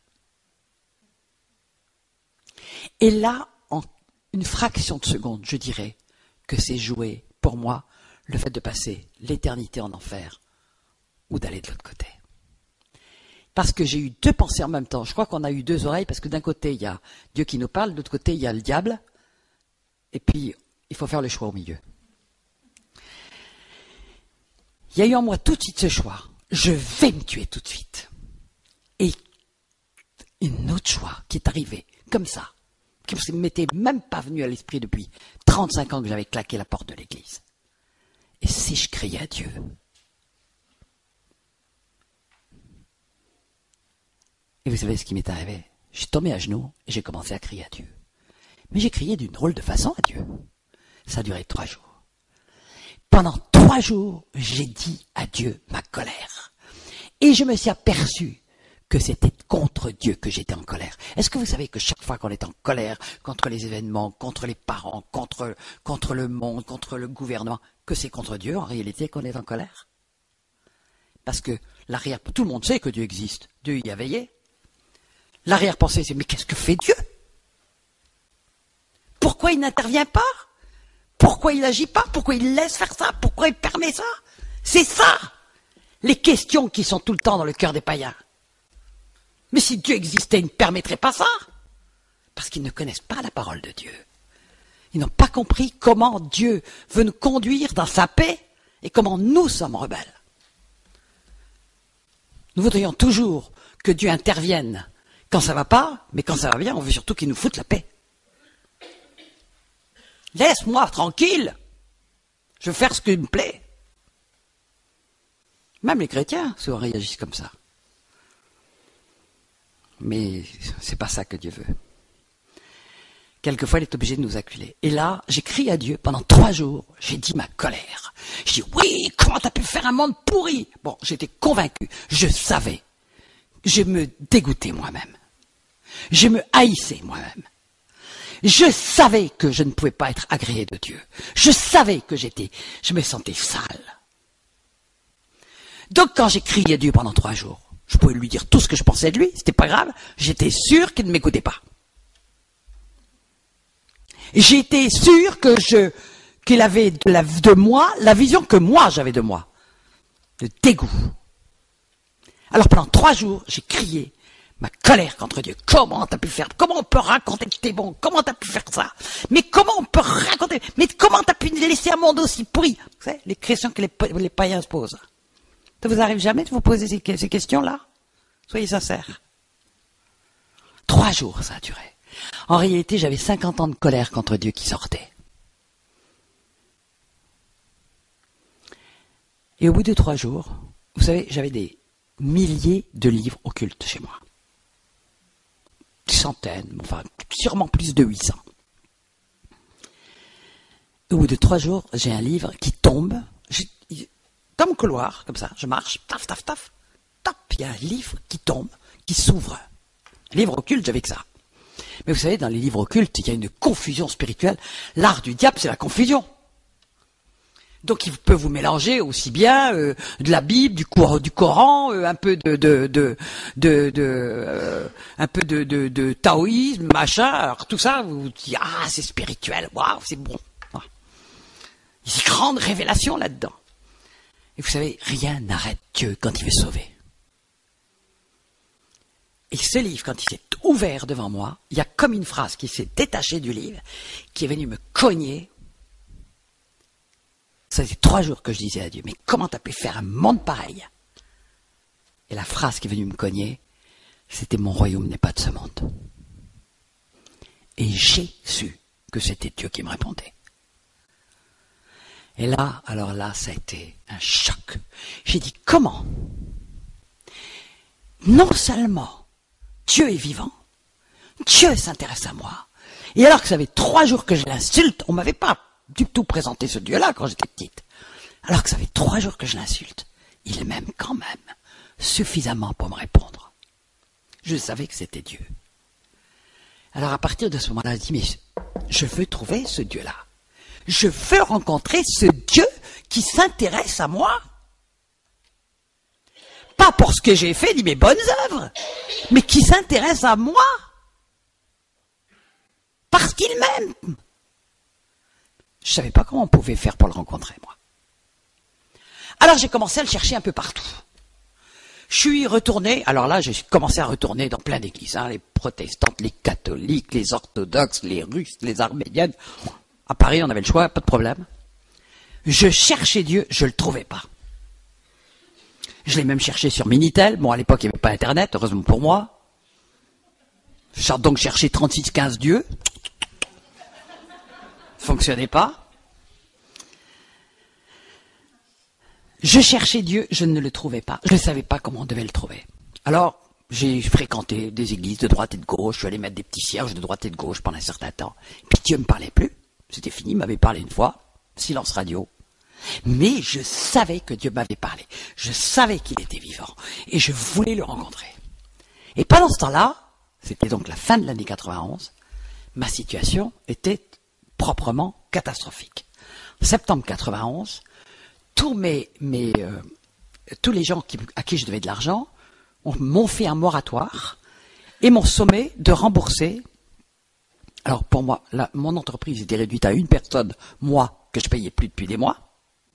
S1: Et là, en une fraction de seconde, je dirais que c'est joué pour moi le fait de passer l'éternité en enfer ou d'aller de l'autre côté. Parce que j'ai eu deux pensées en même temps. Je crois qu'on a eu deux oreilles parce que d'un côté, il y a Dieu qui nous parle, de l'autre côté, il y a le diable. Et puis, il faut faire le choix au milieu. Il y a eu en moi tout de suite ce choix. Je vais me tuer tout de suite. Et une autre choix qui est arrivée, comme ça, qui ne m'était même pas venu à l'esprit depuis trente-cinq ans que j'avais claqué la porte de l'église. Et si je criais à Dieu? Et vous savez ce qui m'est arrivé? Je suis tombé à genoux et j'ai commencé à crier à Dieu. Mais j'ai crié d'une drôle de façon à Dieu. Ça a duré trois jours. Pendant trois jours, j'ai dit à Dieu ma colère. Et je me suis aperçu que c'était contre Dieu que j'étais en colère. Est-ce que vous savez que chaque fois qu'on est en colère contre les événements, contre les parents, contre, contre le monde, contre le gouvernement, que c'est contre Dieu en réalité qu'on est en colère? Parce que l'arrière, tout le monde sait que Dieu existe. Dieu y a veillé. L'arrière-pensée, c'est mais qu'est-ce que fait Dieu? Pourquoi il n'intervient pas? Pourquoi il n'agit pas? Pourquoi il laisse faire ça? Pourquoi il permet ça? C'est ça, les questions qui sont tout le temps dans le cœur des païens. Mais si Dieu existait, il ne permettrait pas ça. Parce qu'ils ne connaissent pas la parole de Dieu. Ils n'ont pas compris comment Dieu veut nous conduire dans sa paix et comment nous sommes rebelles. Nous voudrions toujours que Dieu intervienne quand ça ne va pas, mais quand ça va bien, on veut surtout qu'il nous foute la paix. Laisse-moi tranquille. Je veux faire ce qui me plaît. Même les chrétiens souvent réagissent comme ça. Mais c'est pas ça que Dieu veut. Quelquefois, il est obligé de nous acculer. Et là, j'ai crié à Dieu pendant trois jours. J'ai dit ma colère. J'ai dit, oui, comment t'as pu faire un monde pourri? Bon, j'étais convaincu. Je savais. Je me dégoûtais moi-même. Je me haïssais moi-même. Je savais que je ne pouvais pas être agréé de Dieu. Je savais que j'étais, je me sentais sale. Donc quand j'ai crié à Dieu pendant trois jours, je pouvais lui dire tout ce que je pensais de lui, c'était pas grave, j'étais sûr qu'il ne m'écoutait pas. J'étais sûr que je, qu'il avait de, la, de moi la vision que moi j'avais de moi, de dégoût. Alors pendant trois jours, j'ai crié ma colère contre Dieu. Comment t'as pu faire? Comment on peut raconter que t'es bon? Comment t'as pu faire ça? Mais comment on peut raconter? Mais comment t'as pu laisser un monde aussi pourri? Vous savez, les questions que les, les païens se posent. Ça vous arrive jamais de vous poser ces, ces questions-là? Soyez sincères. Trois jours, ça a duré. En réalité, j'avais cinquante ans de colère contre Dieu qui sortait. Et au bout de trois jours, vous savez, j'avais des milliers de livres occultes chez moi. Des centaines, enfin, sûrement plus de huit cents. Au bout de trois jours, j'ai un livre qui tombe, dans mon couloir, comme ça, je marche, taf, taf, taf, taf, il y a un livre qui tombe, qui s'ouvre. Un livre occulte, j'avais que ça. Mais vous savez, dans les livres occultes, il y a une confusion spirituelle. L'art du diable, c'est la confusion. Donc il peut vous mélanger aussi bien euh, de la Bible, du, Coran, du Coran, euh, un peu de, de, de, de, de euh, un peu de, de, de taoïsme, machin. Alors tout ça, vous vous dites ah c'est spirituel, waouh c'est bon. Voilà. Il y a une grande révélation là-dedans. Et vous savez, rien n'arrête Dieu quand il veut sauver. Et ce livre, quand il s'est ouvert devant moi, il y a comme une phrase qui s'est détachée du livre, qui est venue me cogner. Ça faisait trois jours que je disais à Dieu, mais comment t'as pu faire un monde pareil? Et la phrase qui est venue me cogner, c'était mon royaume n'est pas de ce monde. Et j'ai su que c'était Dieu qui me répondait. Et là, alors là, ça a été un choc. J'ai dit, comment? Non seulement Dieu est vivant, Dieu s'intéresse à moi, et alors que ça fait trois jours que je l'insulte, on m'avait pas du tout présenté ce Dieu-là quand j'étais petite. Alors que ça fait trois jours que je l'insulte, il m'aime quand même suffisamment pour me répondre. Je savais que c'était Dieu. Alors à partir de ce moment-là, je dis, mais je veux trouver ce Dieu-là. Je veux rencontrer ce Dieu qui s'intéresse à moi. Pas pour ce que j'ai fait, ni mes bonnes œuvres, mais qui s'intéresse à moi. Parce qu'il m'aime. Je ne savais pas comment on pouvait faire pour le rencontrer, moi. Alors j'ai commencé à le chercher un peu partout. Je suis retourné, alors là j'ai commencé à retourner dans plein d'églises, hein, les protestantes, les catholiques, les orthodoxes, les russes, les arméniennes. À Paris on avait le choix, pas de problème. Je cherchais Dieu, je ne le trouvais pas. Je l'ai même cherché sur Minitel, bon à l'époque il n'y avait pas internet, heureusement pour moi. J'ai donc cherché trente-six quinze Dieu. Fonctionnait pas. Je cherchais Dieu, je ne le trouvais pas. Je ne savais pas comment on devait le trouver. Alors, j'ai fréquenté des églises de droite et de gauche, je suis allé mettre des petits cierges de droite et de gauche pendant un certain temps. Puis Dieu ne me parlait plus. C'était fini, il m'avait parlé une fois. Silence radio. Mais je savais que Dieu m'avait parlé. Je savais qu'il était vivant. Et je voulais le rencontrer. Et pendant ce temps-là, c'était donc la fin de l'année quatre-vingt-onze, ma situation était proprement catastrophique. En septembre quatre-vingt-onze, tous mes, mes euh, tous les gens qui, à qui je devais de l'argent m'ont fait un moratoire et m'ont sommé de rembourser. Alors pour moi, la, mon entreprise était réduite à une personne, moi, que je payais plus depuis des mois.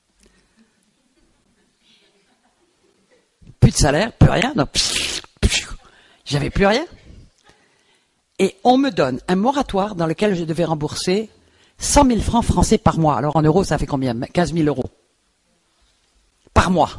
S1: Plus de salaire, plus rien. Donc, j'avais plus rien. Et on me donne un moratoire dans lequel je devais rembourser cent mille francs français par mois. Alors en euros, ça fait combien? quinze mille euros. Par mois.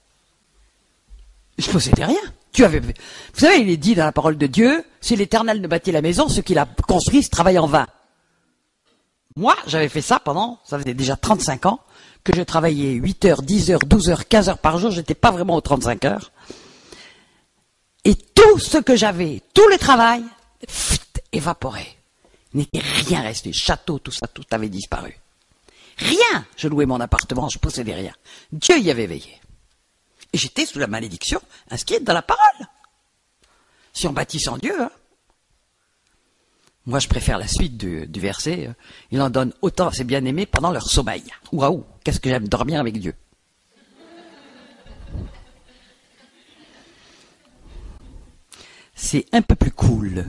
S1: Je possédais rien. Tu avais... Vous savez, il est dit dans la parole de Dieu, si l'Éternel ne bâtit la maison, ceux qui la construisent travaillent en vain. Moi, j'avais fait ça pendant, ça faisait déjà trente-cinq ans, que je travaillais huit heures, dix heures, douze heures, quinze heures par jour, j'étais pas vraiment aux trente-cinq heures. Et tout ce que j'avais, tout le travail, pff, évaporé. Il n'était rien resté. Château, tout ça, tout avait disparu. Rien. Je louais mon appartement, je possédais rien. Dieu y avait veillé. Et j'étais sous la malédiction inscrite dans la parole. Si on bâtit sans Dieu, hein. Moi, je préfère la suite du, du verset. Il en donne autant à ses bien-aimés pendant leur sommeil. Waouh, qu'est-ce que j'aime dormir avec Dieu. C'est un peu plus cool.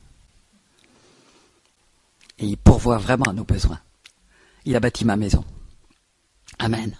S1: Et il pourvoit vraiment à nos besoins. Il a bâti ma maison. Amen.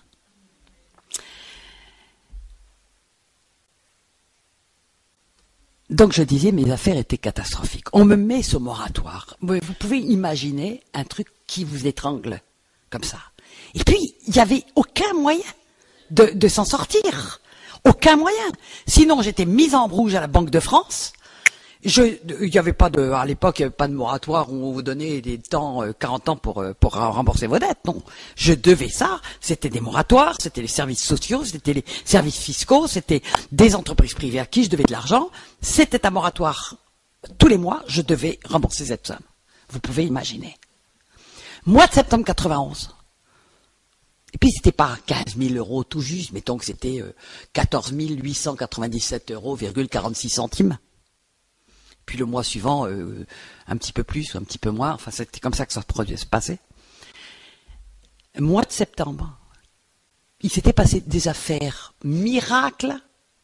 S1: Donc je disais, mes affaires étaient catastrophiques. On me met ce moratoire. Vous pouvez imaginer un truc qui vous étrangle, comme ça. Et puis, il n'y avait aucun moyen de, de s'en sortir. Aucun moyen. Sinon, j'étais mise en rouge à la Banque de France. Je, il n'y avait pas de, à l'époque, il n'y avait pas de moratoire où on vous donnait des temps, euh, quarante ans pour, euh, pour rembourser vos dettes. Non. Je devais ça. C'était des moratoires, c'était les services sociaux, c'était les services fiscaux, c'était des entreprises privées à qui je devais de l'argent. C'était un moratoire. Tous les mois, je devais rembourser cette somme. Vous pouvez imaginer. Mois de septembre quatre-vingt-onze. Et puis, c'était pas quinze mille euros tout juste. Mettons que c'était euh, quatorze mille huit cent quatre-vingt-dix-sept euros, quarante-six centimes. Puis le mois suivant, euh, un petit peu plus ou un petit peu moins. Enfin, c'était comme ça que ça se passait. Mois de septembre, il s'était passé des affaires miracles,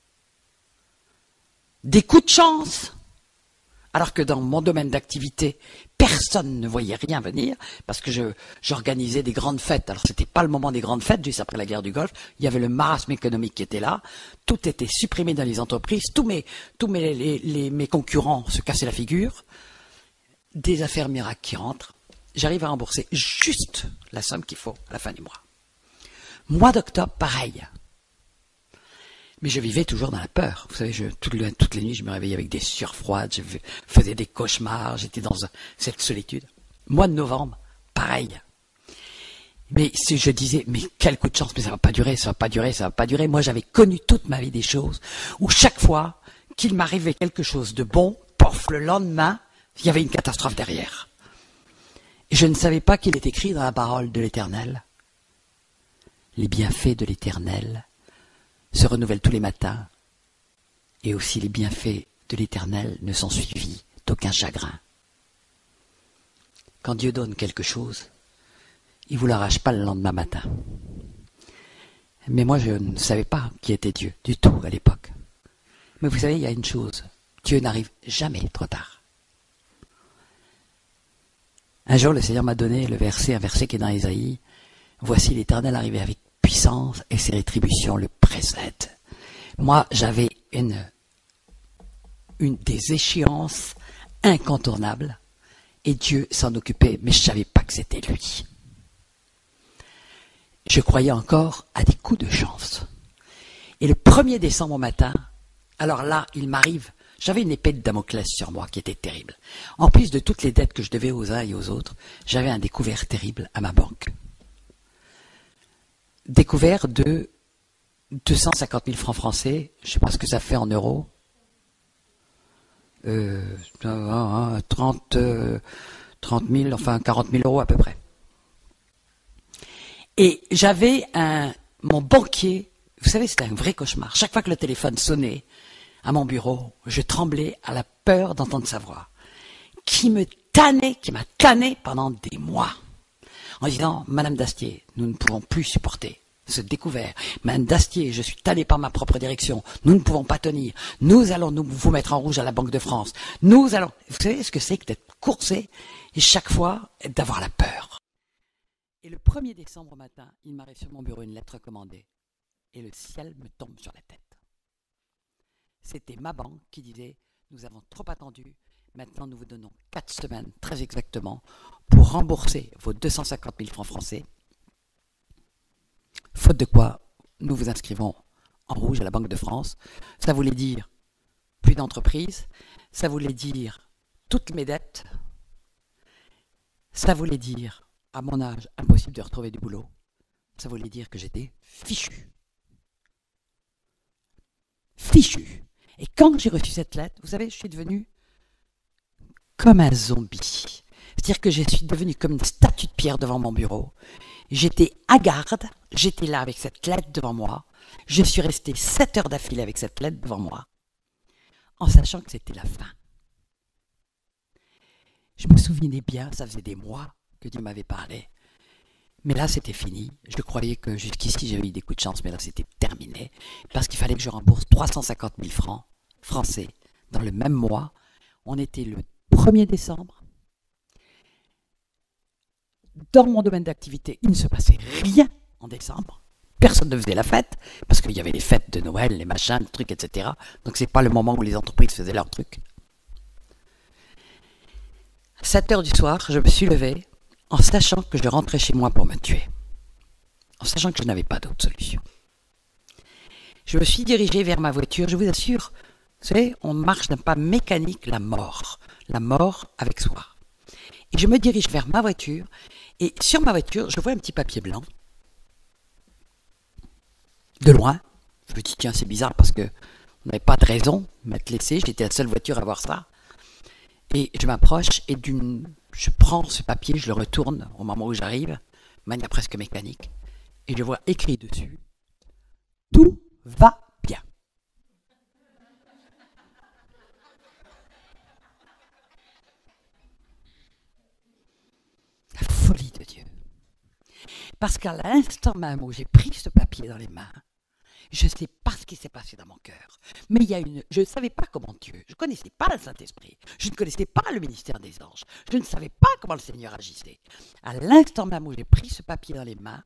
S1: des coups de chance, alors que dans mon domaine d'activité, personne ne voyait rien venir, parce que je, j'organisais des grandes fêtes. Alors, c'était pas le moment des grandes fêtes, juste après la guerre du Golfe. Il y avait le marasme économique qui était là. Tout était supprimé dans les entreprises. Tous mes, tous mes, les, les, mes concurrents se cassaient la figure. Des affaires miracles qui rentrent. J'arrive à rembourser juste la somme qu'il faut à la fin du mois. Mois d'octobre, pareil. Mais je vivais toujours dans la peur. Vous savez, je, toutes, les, toutes les nuits, je me réveillais avec des sueurs froides, je faisais des cauchemars, j'étais dans cette solitude. Mois de novembre, pareil. Mais si je disais, mais quel coup de chance, mais ça va pas durer, ça va pas durer, ça va pas durer. Moi, j'avais connu toute ma vie des choses où chaque fois qu'il m'arrivait quelque chose de bon, pof, le lendemain, il y avait une catastrophe derrière. Et je ne savais pas qu'il est écrit dans la parole de l'Éternel. Les bienfaits de l'Éternel se renouvellent tous les matins, et aussi les bienfaits de l'Éternel ne sont suivis d'aucun chagrin. Quand Dieu donne quelque chose, il ne vous l'arrache pas le lendemain matin. Mais moi, je ne savais pas qui était Dieu, du tout, à l'époque. Mais vous savez, il y a une chose, Dieu n'arrive jamais trop tard. Un jour, le Seigneur m'a donné le verset, un verset qui est dans Ésaïe, « Voici l'Éternel arrivé avec puissance et ses rétributions le précèdent. » Moi, j'avais une, une des échéances incontournables et Dieu s'en occupait, mais je ne savais pas que c'était lui. Je croyais encore à des coups de chance. Et le premier décembre au matin, alors là, il m'arrive, j'avais une épée de Damoclès sur moi qui était terrible. En plus de toutes les dettes que je devais aux uns et aux autres, j'avais un découvert terrible à ma banque. Découvert de deux cent cinquante mille francs français, je ne sais pas ce que ça fait en euros, euh, trente, euh, trente mille, enfin quarante mille euros à peu près. Et j'avais un, mon banquier, vous savez, c'était un vrai cauchemar. Chaque fois que le téléphone sonnait à mon bureau, je tremblais à la peur d'entendre sa voix, qui me tannait, qui m'a tanné pendant des mois. En disant, Madame Dastier, nous ne pouvons plus supporter ce découvert. Madame Dastier, je suis tanné par ma propre direction. Nous ne pouvons pas tenir. Nous allons nous vous mettre en rouge à la Banque de France. Nous allons... Vous savez ce que c'est que d'être coursé et chaque fois d'avoir la peur. Et le premier décembre matin, il m'arrive sur mon bureau une lettre recommandée. Et le ciel me tombe sur la tête. C'était ma banque qui disait, nous avons trop attendu. Maintenant, nous vous donnons quatre semaines, très exactement, pour rembourser vos deux cent cinquante mille francs français. Faute de quoi, nous vous inscrivons en rouge à la Banque de France. Ça voulait dire plus d'entreprise. Ça voulait dire toutes mes dettes. Ça voulait dire, à mon âge, impossible de retrouver du boulot. Ça voulait dire que j'étais fichu. Fichu. Et quand j'ai reçu cette lettre, vous savez, je suis devenu comme un zombie. C'est-à-dire que je suis devenu comme une statue de pierre devant mon bureau. J'étais à garde, j'étais là avec cette lettre devant moi. Je suis resté sept heures d'affilée avec cette lettre devant moi, en sachant que c'était la fin. Je me souvenais bien, ça faisait des mois que Dieu m'avait parlé. Mais là, c'était fini. Je croyais que jusqu'ici, j'avais eu des coups de chance, mais là, c'était terminé. Parce qu'il fallait que je rembourse trois cent cinquante mille francs français dans le même mois. On était le premier décembre. Dans mon domaine d'activité, il ne se passait rien en décembre. Personne ne faisait la fête, parce qu'il y avait les fêtes de Noël, les machins, les trucs, et cetera. Donc, ce n'est pas le moment où les entreprises faisaient leurs trucs. À sept heures du soir, je me suis levé en sachant que je rentrais chez moi pour me tuer. En sachant que je n'avais pas d'autre solution. Je me suis dirigé vers ma voiture. Je vous assure, Vous savez, on marche d'un pas mécanique la mort. La mort avec soi. Et je me dirige vers ma voiture, et sur ma voiture, je vois un petit papier blanc. De loin, je me dis, tiens, c'est bizarre parce que on n'avait pas de raison de m'être laissé, j'étais la seule voiture à voir ça. Et je m'approche et d'une, je prends ce papier, je le retourne au moment où j'arrive, de manière presque mécanique, et je vois écrit dessus, tout va bien. La folie de Dieu. Parce qu'à l'instant même où j'ai pris ce papier dans les mains, je ne sais pas ce qui s'est passé dans mon cœur. Mais il y a une, je ne savais pas comment Dieu, je ne connaissais pas le Saint-Esprit, je ne connaissais pas le ministère des anges, je ne savais pas comment le Seigneur agissait. À l'instant même où j'ai pris ce papier dans les mains,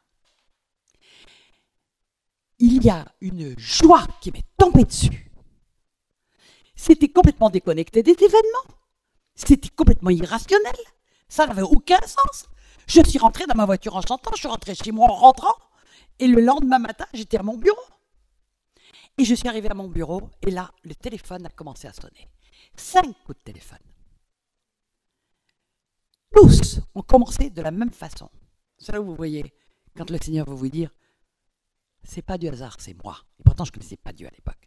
S1: il y a une joie qui m'est tombée dessus. C'était complètement déconnecté des événements. C'était complètement irrationnel. Ça n'avait aucun sens. Je suis rentrée dans ma voiture en chantant, je suis rentrée chez moi en rentrant, et le lendemain matin, j'étais à mon bureau. Et je suis arrivée à mon bureau, et là, le téléphone a commencé à sonner. Cinq coups de téléphone. Tous ont commencé de la même façon. C'est là où vous voyez, quand le Seigneur veut vous dire, c'est pas du hasard, c'est moi. Et pourtant, je ne connaissais pas Dieu à l'époque.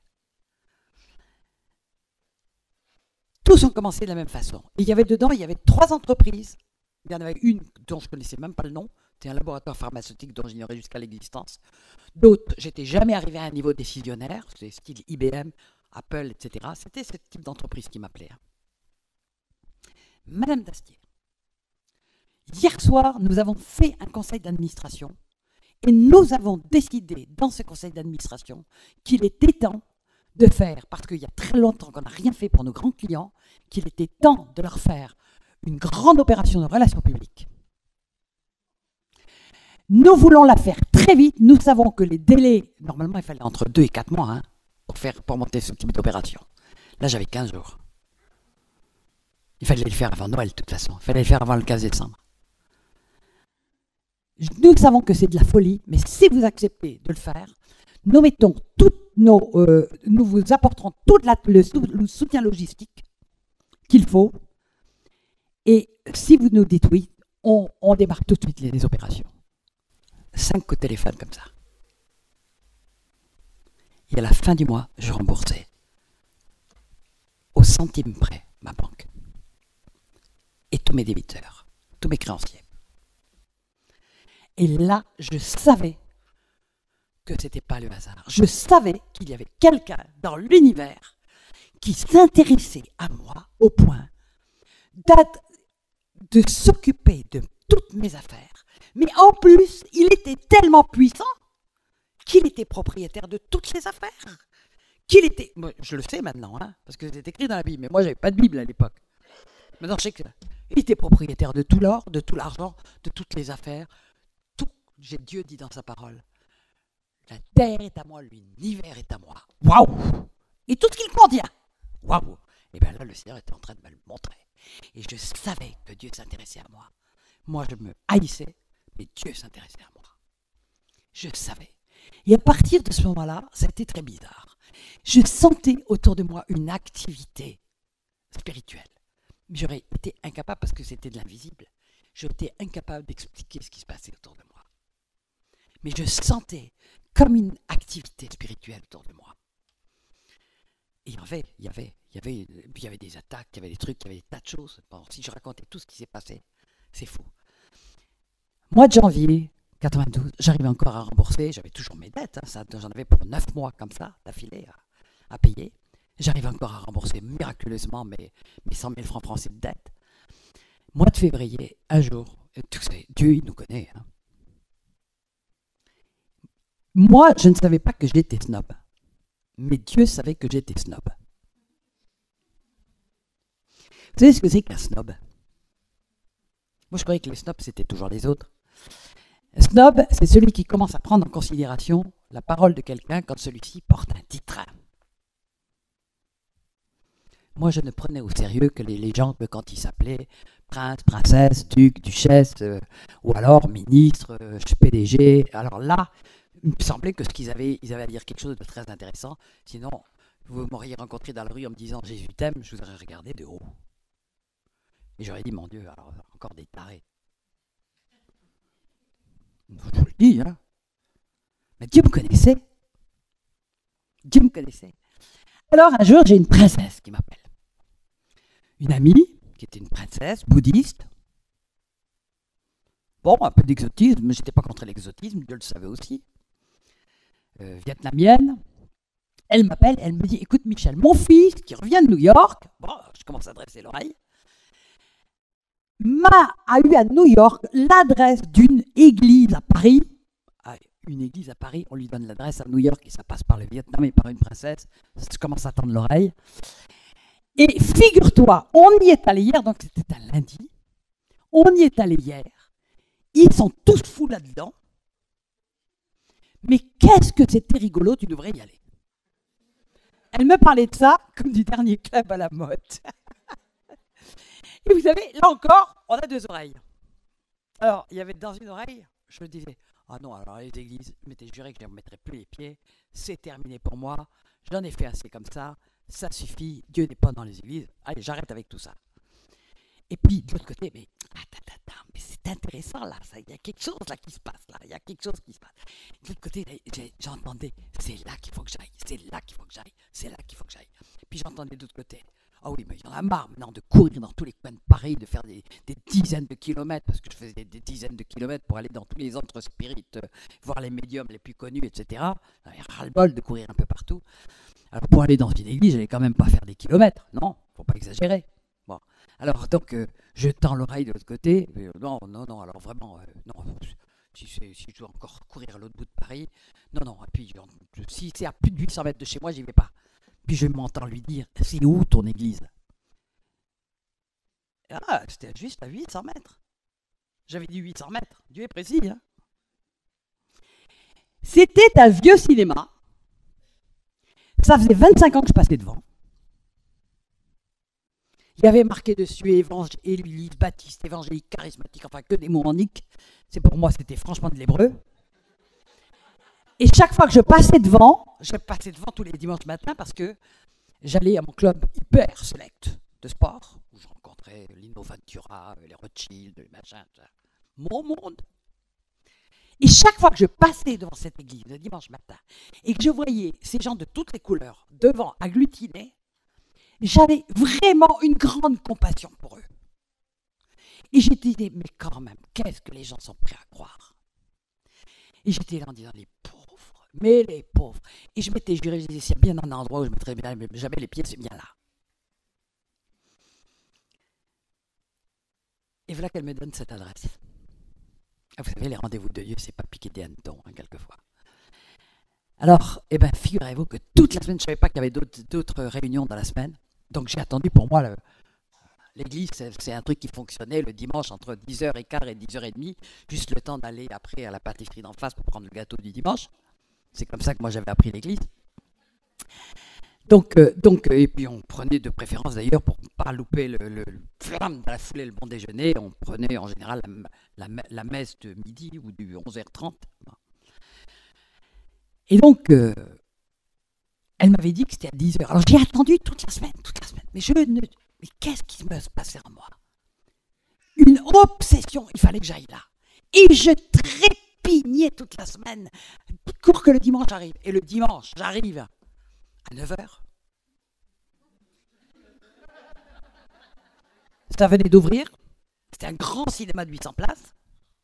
S1: Tous ont commencé de la même façon. Et il y avait dedans, il y avait trois entreprises. Il y en avait une dont je ne connaissais même pas le nom. C'était un laboratoire pharmaceutique dont j'ignorais jusqu'à l'existence. D'autres, j'étais jamais arrivé à un niveau décisionnaire, c'est style I B M, Apple, et cetera. C'était ce type d'entreprise qui m'appelait. Madame Dastier, hier soir, nous avons fait un conseil d'administration et nous avons décidé dans ce conseil d'administration qu'il était temps de faire, parce qu'il y a très longtemps qu'on n'a rien fait pour nos grands clients, qu'il était temps de leur faire une grande opération de relations publiques. Nous voulons la faire très vite. Nous savons que les délais, normalement il fallait entre deux et quatre mois hein, pour, faire, pour monter ce type d'opération. Là j'avais quinze jours. Il fallait le faire avant Noël de toute façon. Il fallait le faire avant le quinze décembre. Nous savons que c'est de la folie, mais si vous acceptez de le faire, nous mettons toutes nos, euh, nous vous apporterons tout la, le, le soutien logistique qu'il faut. Et si vous nous dites oui, on, on démarre tout de suite les, les opérations. Cinq coups de téléphone comme ça. Et à la fin du mois, je remboursais au centime près ma banque. Et tous mes débiteurs, tous mes créanciers. Et là, je savais que ce n'était pas le hasard. Je savais qu'il y avait quelqu'un dans l'univers qui s'intéressait à moi au point de s'occuper de toutes mes affaires. Mais en plus, il était tellement puissant qu'il était propriétaire de toutes ses affaires. Qu'il était, moi, je le sais maintenant, hein, parce que c'est écrit dans la Bible, mais moi, je n'avais pas de Bible à l'époque. Maintenant, je sais qu'il était propriétaire de tout l'or, de tout l'argent, de toutes les affaires. Tout, j'ai Dieu dit dans sa parole. La terre est à moi, l'univers est à moi. Waouh! Et tout ce qu'il contient. Waouh! Et bien là, le Seigneur était en train de me le montrer. Et je savais que Dieu s'intéressait à moi. Moi, je me haïssais, mais Dieu s'intéressait à moi. Je savais. Et à partir de ce moment-là, ça a été très bizarre. Je sentais autour de moi une activité spirituelle. J'aurais été incapable, parce que c'était de l'invisible, j'aurais été incapable d'expliquer ce qui se passait autour de moi. Mais je sentais comme une activité spirituelle autour de moi. Et il y avait, il y avait, il y avait, il y avait des attaques, il y avait des trucs, il y avait des tas de choses. Bon, si je racontais tout ce qui s'est passé, c'est fou. Mois de janvier quatre-vingt-douze, j'arrivais encore à rembourser, j'avais toujours mes dettes, hein, ça, j'en avais pour neuf mois comme ça, d'affilée, à, à payer. J'arrivais encore à rembourser miraculeusement mes, mes cent mille francs français de dette. Mois de février, un jour, tu sais, Dieu, il nous connaît. Hein. Moi, je ne savais pas que j'étais snob. Mais Dieu savait que j'étais snob. Vous savez ce que c'est qu'un snob? Moi, je croyais que les snobs, c'était toujours les autres. Un snob, c'est celui qui commence à prendre en considération la parole de quelqu'un quand celui-ci porte un titre. Moi, je ne prenais au sérieux que les légendes quand ils s'appelaient prince, princesse, duc, duchesse, euh, ou alors ministre, euh, P D G. Alors là, il me semblait que ce qu'ils avaient, ils avaient à dire quelque chose de très intéressant. Sinon,
S2: vous m'auriez rencontré dans la rue en me disant Jésus t'aime, je vous aurais regardé de haut. Et j'aurais dit, mon Dieu, alors encore des tarés. Je vous le dis, hein. Mais Dieu me connaissait. Dieu me connaissait. Alors un jour, j'ai une princesse qui m'appelle. Une amie, qui était une princesse bouddhiste. Bon, un peu d'exotisme, mais j'étais pas contre l'exotisme, Dieu le savait aussi. Euh, vietnamienne. Elle m'appelle, elle me dit, écoute Michel, mon fils qui revient de New York, bon, je commence à dresser l'oreille, m'a a eu à New York l'adresse d'une église à Paris. Ah, une église à Paris, on lui donne l'adresse à New York et ça passe par le Vietnam et par une princesse. Je commence à tendre l'oreille. Et figure-toi, on y est allé hier, donc c'était un lundi. On y est allé hier. Ils sont tous fous là-dedans. Mais qu'est-ce que c'était rigolo, tu devrais y aller. Elle me parlait de ça comme du dernier club à la mode. Et vous savez, là encore, on a deux oreilles. Alors, il y avait dans une oreille, je me disais, ah non, alors les églises, je m'étais juré que je ne remettrais plus les pieds, c'est terminé pour moi, j'en ai fait assez comme ça, ça suffit, Dieu n'est pas dans les églises, allez, j'arrête avec tout ça. Et puis, de l'autre côté, mais, attends, attends, mais c'est intéressant là, il y a quelque chose là qui se passe, là, il y a quelque chose qui se passe. De l'autre côté, j'entendais, c'est là qu'il faut que j'aille, c'est là qu'il faut que j'aille, c'est là qu'il faut que j'aille. Puis j'entendais de l'autre côté, ah oui, mais il y en a marre maintenant de courir dans tous les coins de Paris, de faire des, des dizaines de kilomètres, parce que je faisais des, des dizaines de kilomètres pour aller dans tous les autres spirites, euh, voir les médiums les plus connus, et cetera. Il y a ras-le-bol de courir un peu partout. Alors pour aller dans une église, je n'allais quand même pas faire des kilomètres, non, faut pas exagérer. Bon, alors donc euh, je tends l'oreille de l'autre côté, euh, non, non, non, alors vraiment, euh, non, si, si je dois encore courir à l'autre bout de Paris, non, non, et puis je, si c'est à plus de huit cents mètres de chez moi, j'y vais pas. Puis je m'entends lui dire, c'est où ton église? Ah, c'était juste à huit cents mètres. J'avais dit huit cents mètres, Dieu est précis. Hein. C'était un vieux cinéma. Ça faisait vingt-cinq ans que je passais devant. Il y avait marqué dessus évangile, Église baptiste, évangélique, charismatique, enfin que des mots en nique. C'est pour moi, c'était franchement de l'hébreu. Et chaque fois que je passais devant, je passais devant tous les dimanches matins parce que j'allais à mon club hyper select de sport, où je rencontrais Lino Ventura, les Rothschild, les machins, mon monde. Et chaque fois que je passais devant cette église le dimanche matin et que je voyais ces gens de toutes les couleurs devant agglutinés, j'avais vraiment une grande compassion pour eux. Et j'étais dit, mais quand même, qu'est-ce que les gens sont prêts à croire? Et j'étais là en disant, les pauvres, mais les pauvres. Et je m'étais juré, je disais, s'il y a bien un endroit où je mettrais jamais les pieds, c'est bien là. Et voilà qu'elle me donne cette adresse. Vous savez, les rendez-vous de Dieu, c'est pas piquer des hannetons, hein, quelquefois. Alors, eh ben, figurez-vous que toute la semaine, je ne savais pas qu'il y avait d'autres réunions dans la semaine. Donc, j'ai attendu pour moi, l'église, c'est un truc qui fonctionnait le dimanche entre dix heures quinze et dix heures trente, juste le temps d'aller après à la pâtisserie d'en face pour prendre le gâteau du dimanche. C'est comme ça que moi, j'avais appris l'église. Donc, euh, donc, et puis on prenait de préférence d'ailleurs pour ne pas louper le, le, le flamme de la foulée le bon déjeuner, on prenait en général la, la, la messe de midi ou du onze heures trente. Et donc, euh, elle m'avait dit que c'était à dix heures. Alors j'ai attendu toute la semaine, toute la semaine. Mais je ne... Mais qu'est-ce qui me se passait en moi? Une obsession, il fallait que j'aille là. Et je trépignais toute la semaine pour que le dimanche arrive. Et le dimanche, j'arrive à neuf heures. Ça venait d'ouvrir. C'était un grand cinéma de huit cents places.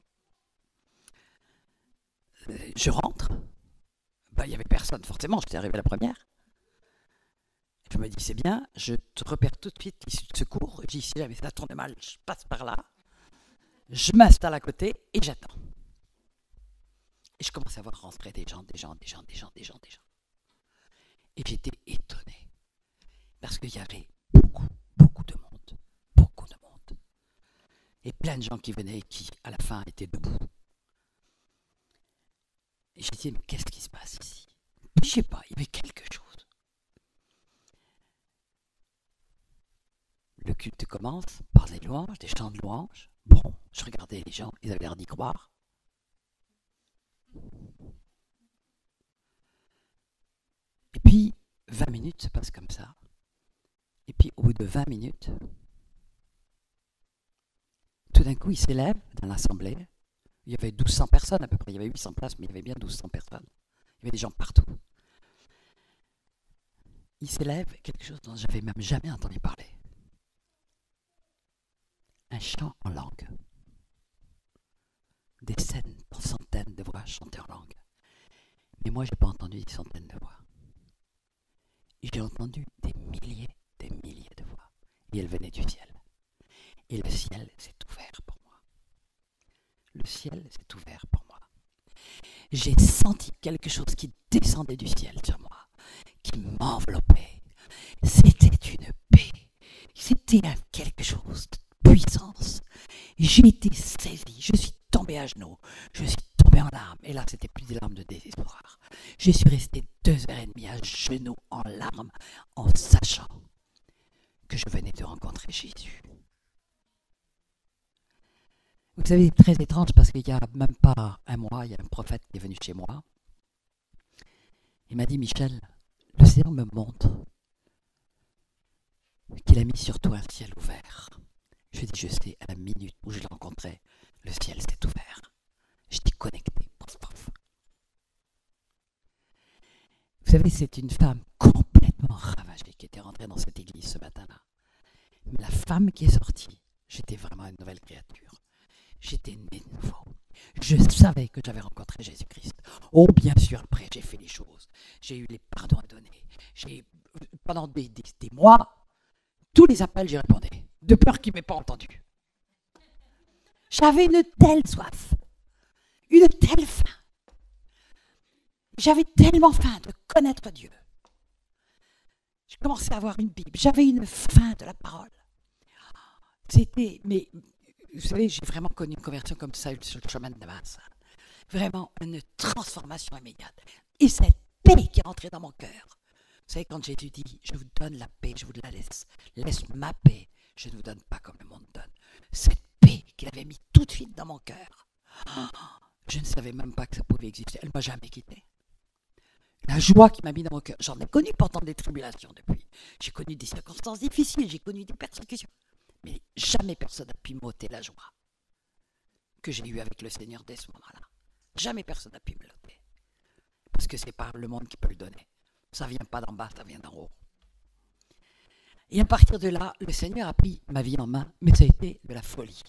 S2: Je rentre. Ben, il n'y avait personne, forcément, j'étais arrivé à la première. Je me dis, c'est bien, je te repère tout de suite l'issue de secours. Je dis, si jamais ça tourne mal, je passe par là. Je m'installe à côté et j'attends. Et je commence à voir rentrer des gens, des gens, des gens, des gens, des gens, des gens. Et j'étais étonné. Parce qu'il y avait beaucoup, beaucoup de monde. Beaucoup de monde. Et plein de gens qui venaient et qui, à la fin, étaient debout. Et j'ai dit, mais qu'est-ce qui se passe ici? Je ne sais pas, il y avait quelque chose. Le culte commence par des louanges, des chants de louanges. Bon, je regardais les gens, ils avaient l'air d'y croire. Et puis, vingt minutes se passent comme ça. Et puis au bout de vingt minutes, tout d'un coup, il s'élève dans l'assemblée. Il y avait douze cents personnes à peu près. Il y avait huit cents places, mais il y avait bien douze cents personnes. Il y avait des gens partout. Il s'élève, quelque chose dont je n'avais même jamais entendu parler. Un chant en langue. Des centaines, centaines de voix chantées en langue. Mais moi, je n'ai pas entendu des centaines de voix. J'ai entendu des milliers, des milliers de voix. Et elles venaient du ciel. Et le ciel s'est ouvert pour moi. Le ciel s'est ouvert pour moi. J'ai senti quelque chose qui descendait du ciel sur moi, qui m'enveloppait. C'était une paix. C'était un quelque chose de puissance. J'ai été saisi. Je suis tombé à genoux. Je suis tombé en larmes. Et là, c'était plus des larmes de désespoir. Je suis resté deux heures et demie à genoux, en larmes, en sachant que je venais de rencontrer Jésus. Vous savez, c'est très étrange parce qu'il n'y a même pas un mois, il y a un prophète qui est venu chez moi. Il m'a dit, Michel, le Seigneur me montre qu'il a mis sur toi un ciel ouvert. Je lui ai dit, je sais, à la minute où je l'ai rencontré, le ciel s'est ouvert. J'étais connecté. Pof, pof. Vous savez, c'est une femme complètement ravagée qui était rentrée dans cette église ce matin-là. Mais la femme qui est sortie, j'étais vraiment une nouvelle créature. J'étais né de nouveau. Je savais que j'avais rencontré Jésus-Christ. Oh, bien sûr, après, j'ai fait les choses. J'ai eu les pardons à donner. J'ai, pendant des, des, des mois, tous les appels, j'y répondais. De peur qu'il ne m'ait pas entendu. J'avais une telle soif. Une telle faim. J'avais tellement faim de connaître Dieu. Je commençais à avoir une Bible. J'avais une faim de la parole. C'était... mais vous savez, j'ai vraiment connu une conversion comme ça sur le chemin de Damas. Vraiment une transformation immédiate. Et cette paix qui est rentrée dans mon cœur. Vous savez, quand Jésus dit, je vous donne la paix, je vous la laisse. Laisse ma paix, je ne vous donne pas comme le monde donne. Cette paix qu'il avait mis tout de suite dans mon cœur. Je ne savais même pas que ça pouvait exister. Elle ne m'a jamais quitté. La joie qui m'a mis dans mon cœur. J'en ai connu pourtant des tribulations depuis. J'ai connu des circonstances difficiles, j'ai connu des persécutions. Mais jamais personne n'a pu m'ôter la joie que j'ai eue avec le Seigneur dès ce moment-là. Jamais personne n'a pu me l'ôter. Parce que c'est pas le monde qui peut le donner. Ça ne vient pas d'en bas, ça vient d'en haut. Et à partir de là, le Seigneur a pris ma vie en main, mais ça a été de la folie.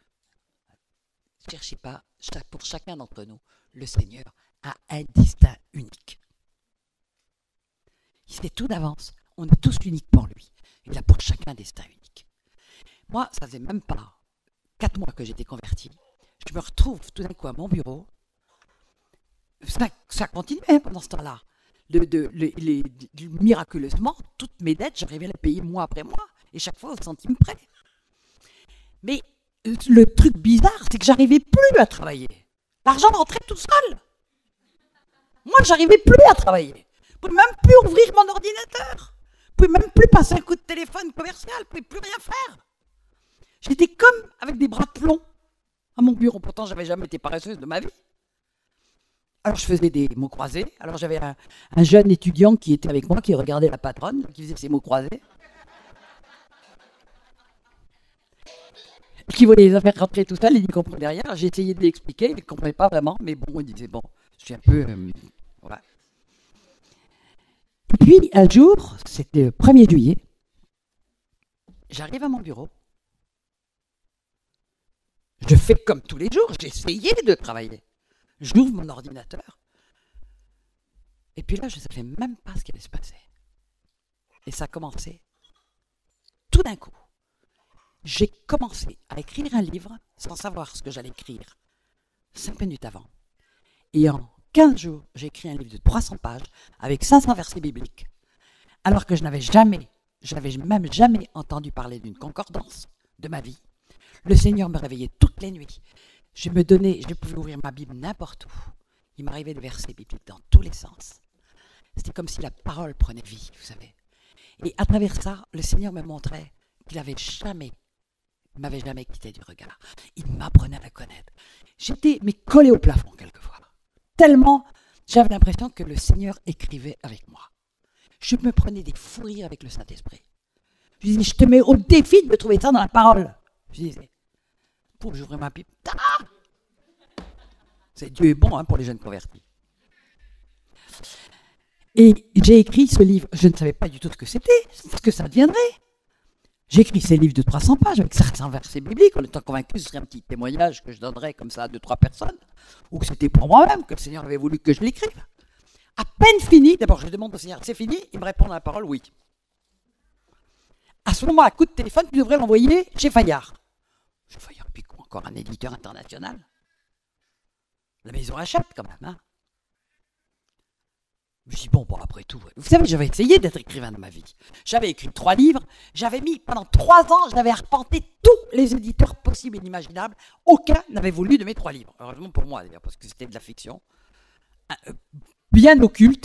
S2: Ne cherchez pas, pour chacun d'entre nous, le Seigneur a un destin unique. Il sait tout d'avance, on est tous uniques pour lui. Il a pour chacun un destin unique. Moi, ça faisait même pas quatre mois que j'étais converti. Je me retrouve tout d'un coup à mon bureau. Ça, ça continuait pendant ce temps-là. De, de, les, les, de, miraculeusement, toutes mes dettes, j'arrivais à les payer mois après mois. Et chaque fois au centime près. Mais le truc bizarre, c'est que j'arrivais plus à travailler. L'argent rentrait tout seul. Moi, j'arrivais plus à travailler. Je pouvais même plus ouvrir mon ordinateur. Je pouvais même plus passer un coup de téléphone commercial. Je pouvais plus rien faire. J'étais comme avec des bras de plomb à mon bureau. Pourtant, je n'avais jamais été paresseuse de ma vie. Alors, je faisais des mots croisés. Alors, j'avais un, un jeune étudiant qui était avec moi, qui regardait la patronne, qui faisait ses mots croisés. Qui voulait les faire rentrer tout seul, il n'y comprenait rien. J'ai essayé de l'expliquer, il ne comprenait pas vraiment, mais bon, il disait, bon, je suis un peu... Euh, voilà. Et puis, un jour, c'était le premier juillet, j'arrive à mon bureau. Je fais comme tous les jours, j'essayais de travailler. J'ouvre mon ordinateur. Et puis là, je ne savais même pas ce qui allait se passer. Et ça a commencé. Tout d'un coup, j'ai commencé à écrire un livre sans savoir ce que j'allais écrire. Cinq minutes avant. Et en quinze jours, j'ai écrit un livre de trois cents pages avec cinq cents versets bibliques. Alors que je n'avais jamais, je n'avais même jamais entendu parler d'une concordance de ma vie. Le Seigneur me réveillait toutes les nuits. Je me donnais, je pouvais ouvrir ma Bible n'importe où. Il m'arrivait des versets bibliques dans tous les sens. C'était comme si la parole prenait vie, vous savez. Et à travers ça, le Seigneur me montrait qu'il n'avait jamais, m'avait jamais quitté du regard. Il m'apprenait à la connaître. J'étais mais collé au plafond quelquefois. Tellement, j'avais l'impression que le Seigneur écrivait avec moi. Je me prenais des fous rires avec le Saint-Esprit. Je disais, je te mets au défi de me trouver ça dans la parole. Je disais, pour j'ouvrais ma pipe, ah c'est Dieu est bon hein, pour les jeunes convertis. Et j'ai écrit ce livre, je ne savais pas du tout ce que c'était, ce que ça deviendrait. J'ai écrit ces livres de trois cents pages avec certains versets bibliques, en étant convaincu que ce serait un petit témoignage que je donnerais comme ça à deux, trois personnes, ou que c'était pour moi-même, que le Seigneur avait voulu que je l'écrive. À peine fini, d'abord je demande au Seigneur, c'est fini, il me répond dans la parole, oui. À ce moment, à coup de téléphone, tu devrais l'envoyer chez Fayard. Chez Fayard, puis quoi, encore un éditeur international. La maison achète quand même, hein. Je me dis, bon, bon, après tout, vous savez, j'avais essayé d'être écrivain dans ma vie. J'avais écrit trois livres, j'avais mis, pendant trois ans, j'avais arpenté tous les éditeurs possibles et inimaginables. Aucun n'avait voulu de mes trois livres. Heureusement pour moi, d'ailleurs, parce que c'était de la fiction. Bien occulte.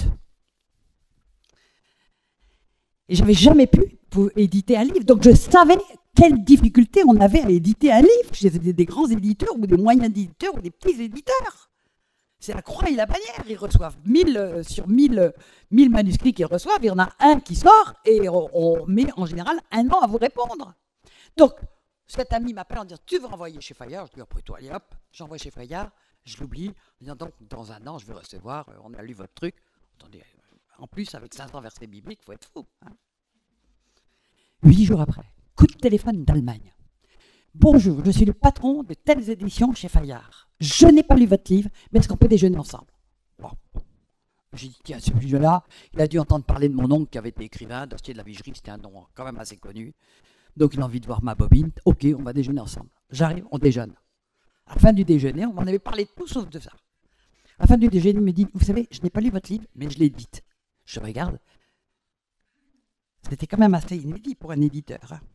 S2: Et j'avais jamais pu éditer un livre. Donc je savais quelles difficultés on avait à éditer un livre. J'étais des grands éditeurs, ou des moyens éditeurs, ou des petits éditeurs. C'est la croix et la bannière, ils reçoivent mille euh, sur mille, mille manuscrits qu'ils reçoivent, il y en a un qui sort et on, on met en général un an à vous répondre. Donc, cet ami m'appelle en disant « Tu veux envoyer chez Fayard ?» Je dis « Après toi, allez hop, j'envoie chez Fayard, je l'oublie, en disant donc dans un an je vais recevoir, euh, on a lu votre truc. » Attendez, en plus avec cinq cents versets bibliques, il faut être fou. Hein. Huit jours après, coup de téléphone d'Allemagne. Bonjour, je suis le patron de telles éditions chez Fayard. Je n'ai pas lu votre livre, mais est-ce qu'on peut déjeuner ensemble? Bon. J'ai dit, tiens, celui-là, il a dû entendre parler de mon oncle qui avait été écrivain, Dastier de la Vigerie, c'était un nom quand même assez connu. Donc il a envie de voir ma bobine. Ok, on va déjeuner ensemble. J'arrive, on déjeune. À la fin du déjeuner, on m'en avait parlé de tout sauf de ça. À la fin du déjeuner, il me dit, vous savez, je n'ai pas lu votre livre, mais je l'édite. Je regarde. C'était quand même assez inédit pour un éditeur. Hein.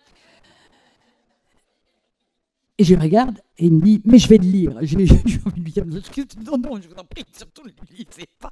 S2: Et je regarde et il me dit, mais je vais le lire. J'ai envie de lui dire, non, non, je vous en prie, surtout ne le lisez pas.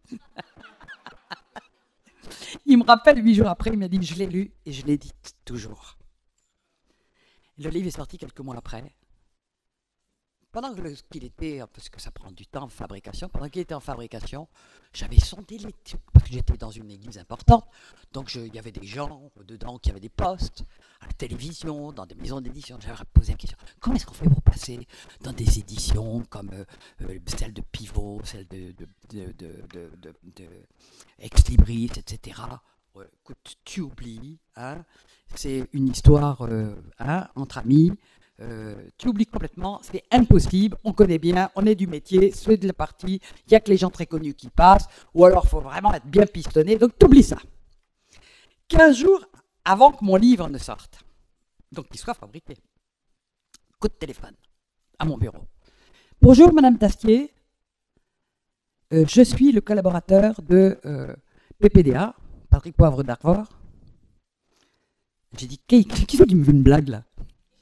S2: Il me rappelle huit jours après, il m'a dit, je l'ai lu et je l'édite toujours. Le livre est sorti quelques mois après. Pendant qu'il était, parce que ça prend du temps en fabrication, pendant qu'il était en fabrication, j'avais sondé les trucs, parce que j'étais dans une église importante, donc il y avait des gens dedans qui avaient des postes, à la télévision, dans des maisons d'édition. J'avais posé la question, comment est-ce qu'on fait pour passer dans des éditions comme euh, euh, celle de Pivot, celle de, de, de, de, de, de, de Ex Libris, et cetera. Ouais, écoute, tu oublies, hein, c'est une histoire euh, hein, entre amis. Euh, tu oublies complètement, c'est impossible, on connaît bien, on est du métier, c'est de la partie, il n'y a que les gens très connus qui passent, ou alors il faut vraiment être bien pistonné, donc tu oublies ça. quinze jours avant que mon livre ne sorte, donc qu'il soit fabriqué, coup de téléphone à mon bureau. Bonjour Madame Dastier, euh, je suis le collaborateur de euh, P P D A, Patrick Poivre d'Arvor. J'ai dit, qui, qui c'est qui me fait une blague là?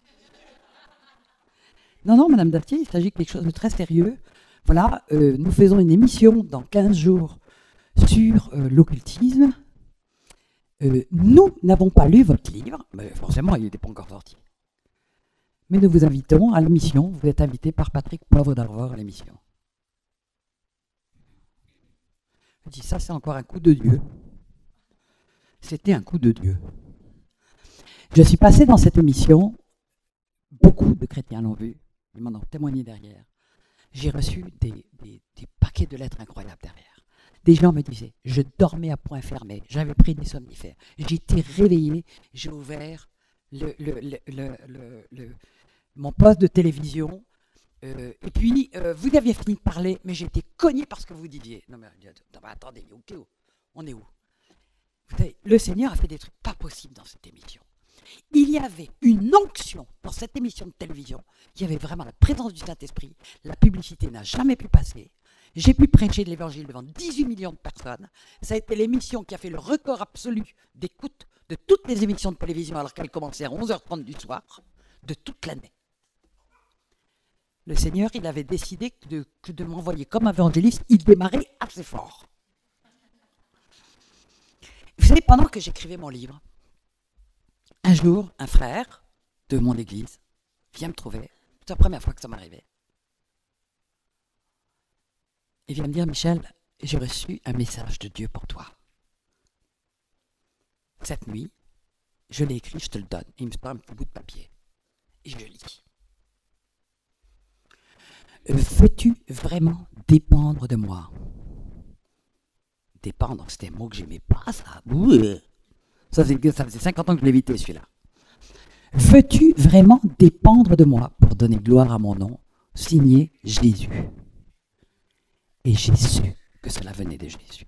S2: Non, non, Madame Dastier, il s'agit de quelque chose de très sérieux. Voilà, euh, nous faisons une émission dans quinze jours sur euh, l'occultisme. Euh, nous n'avons pas lu votre livre, mais forcément, il n'était pas encore sorti. Mais nous vous invitons à l'émission. Vous êtes invité par Patrick Poivre d'Arvor à l'émission. Je dis, ça, c'est encore un coup de Dieu. C'était un coup de Dieu. Je suis passé dans cette émission, beaucoup de chrétiens l'ont vu. Ils m'en ont témoigné derrière. J'ai reçu des, des, des paquets de lettres incroyables derrière. Des gens me disaient, je dormais à point fermé, j'avais pris des somnifères. J'ai été réveillé, j'ai ouvert le, le, le, le, le, le, mon poste de télévision. Euh, et puis, euh, vous aviez fini de parler, mais j'ai été cogné par ce que vous disiez. Non mais, non, mais attendez, okay, on est où? Vous savez, le Seigneur a fait des trucs pas possibles dans cette émission. Il y avait une onction dans cette émission de télévision. Il y avait vraiment la présence du Saint-Esprit. La publicité n'a jamais pu passer. J'ai pu prêcher de l'Évangile devant dix-huit millions de personnes. Ça a été l'émission qui a fait le record absolu d'écoute de toutes les émissions de télévision alors qu'elles commençaient à onze heures trente du soir, de toute l'année. Le Seigneur, il avait décidé de, de m'envoyer comme évangéliste. Il démarrait assez fort. Vous savez, pendant que j'écrivais mon livre, un jour, un frère de mon église vient me trouver. C'est la première fois que ça m'arrivait. Il vient me dire, Michel, j'ai reçu un message de Dieu pour toi. Cette nuit, je l'ai écrit, je te le donne. Il me sort un petit bout de papier. Et je lis. Veux-tu vraiment dépendre de moi? Dépendre, c'était un mot que j'aimais pas, ça. Ouh. Ça, c'est, ça faisait cinquante ans que je l'évitais, celui-là. Veux-tu vraiment dépendre de moi pour donner gloire à mon nom? Signé Jésus. Et j'ai su que cela venait de Jésus.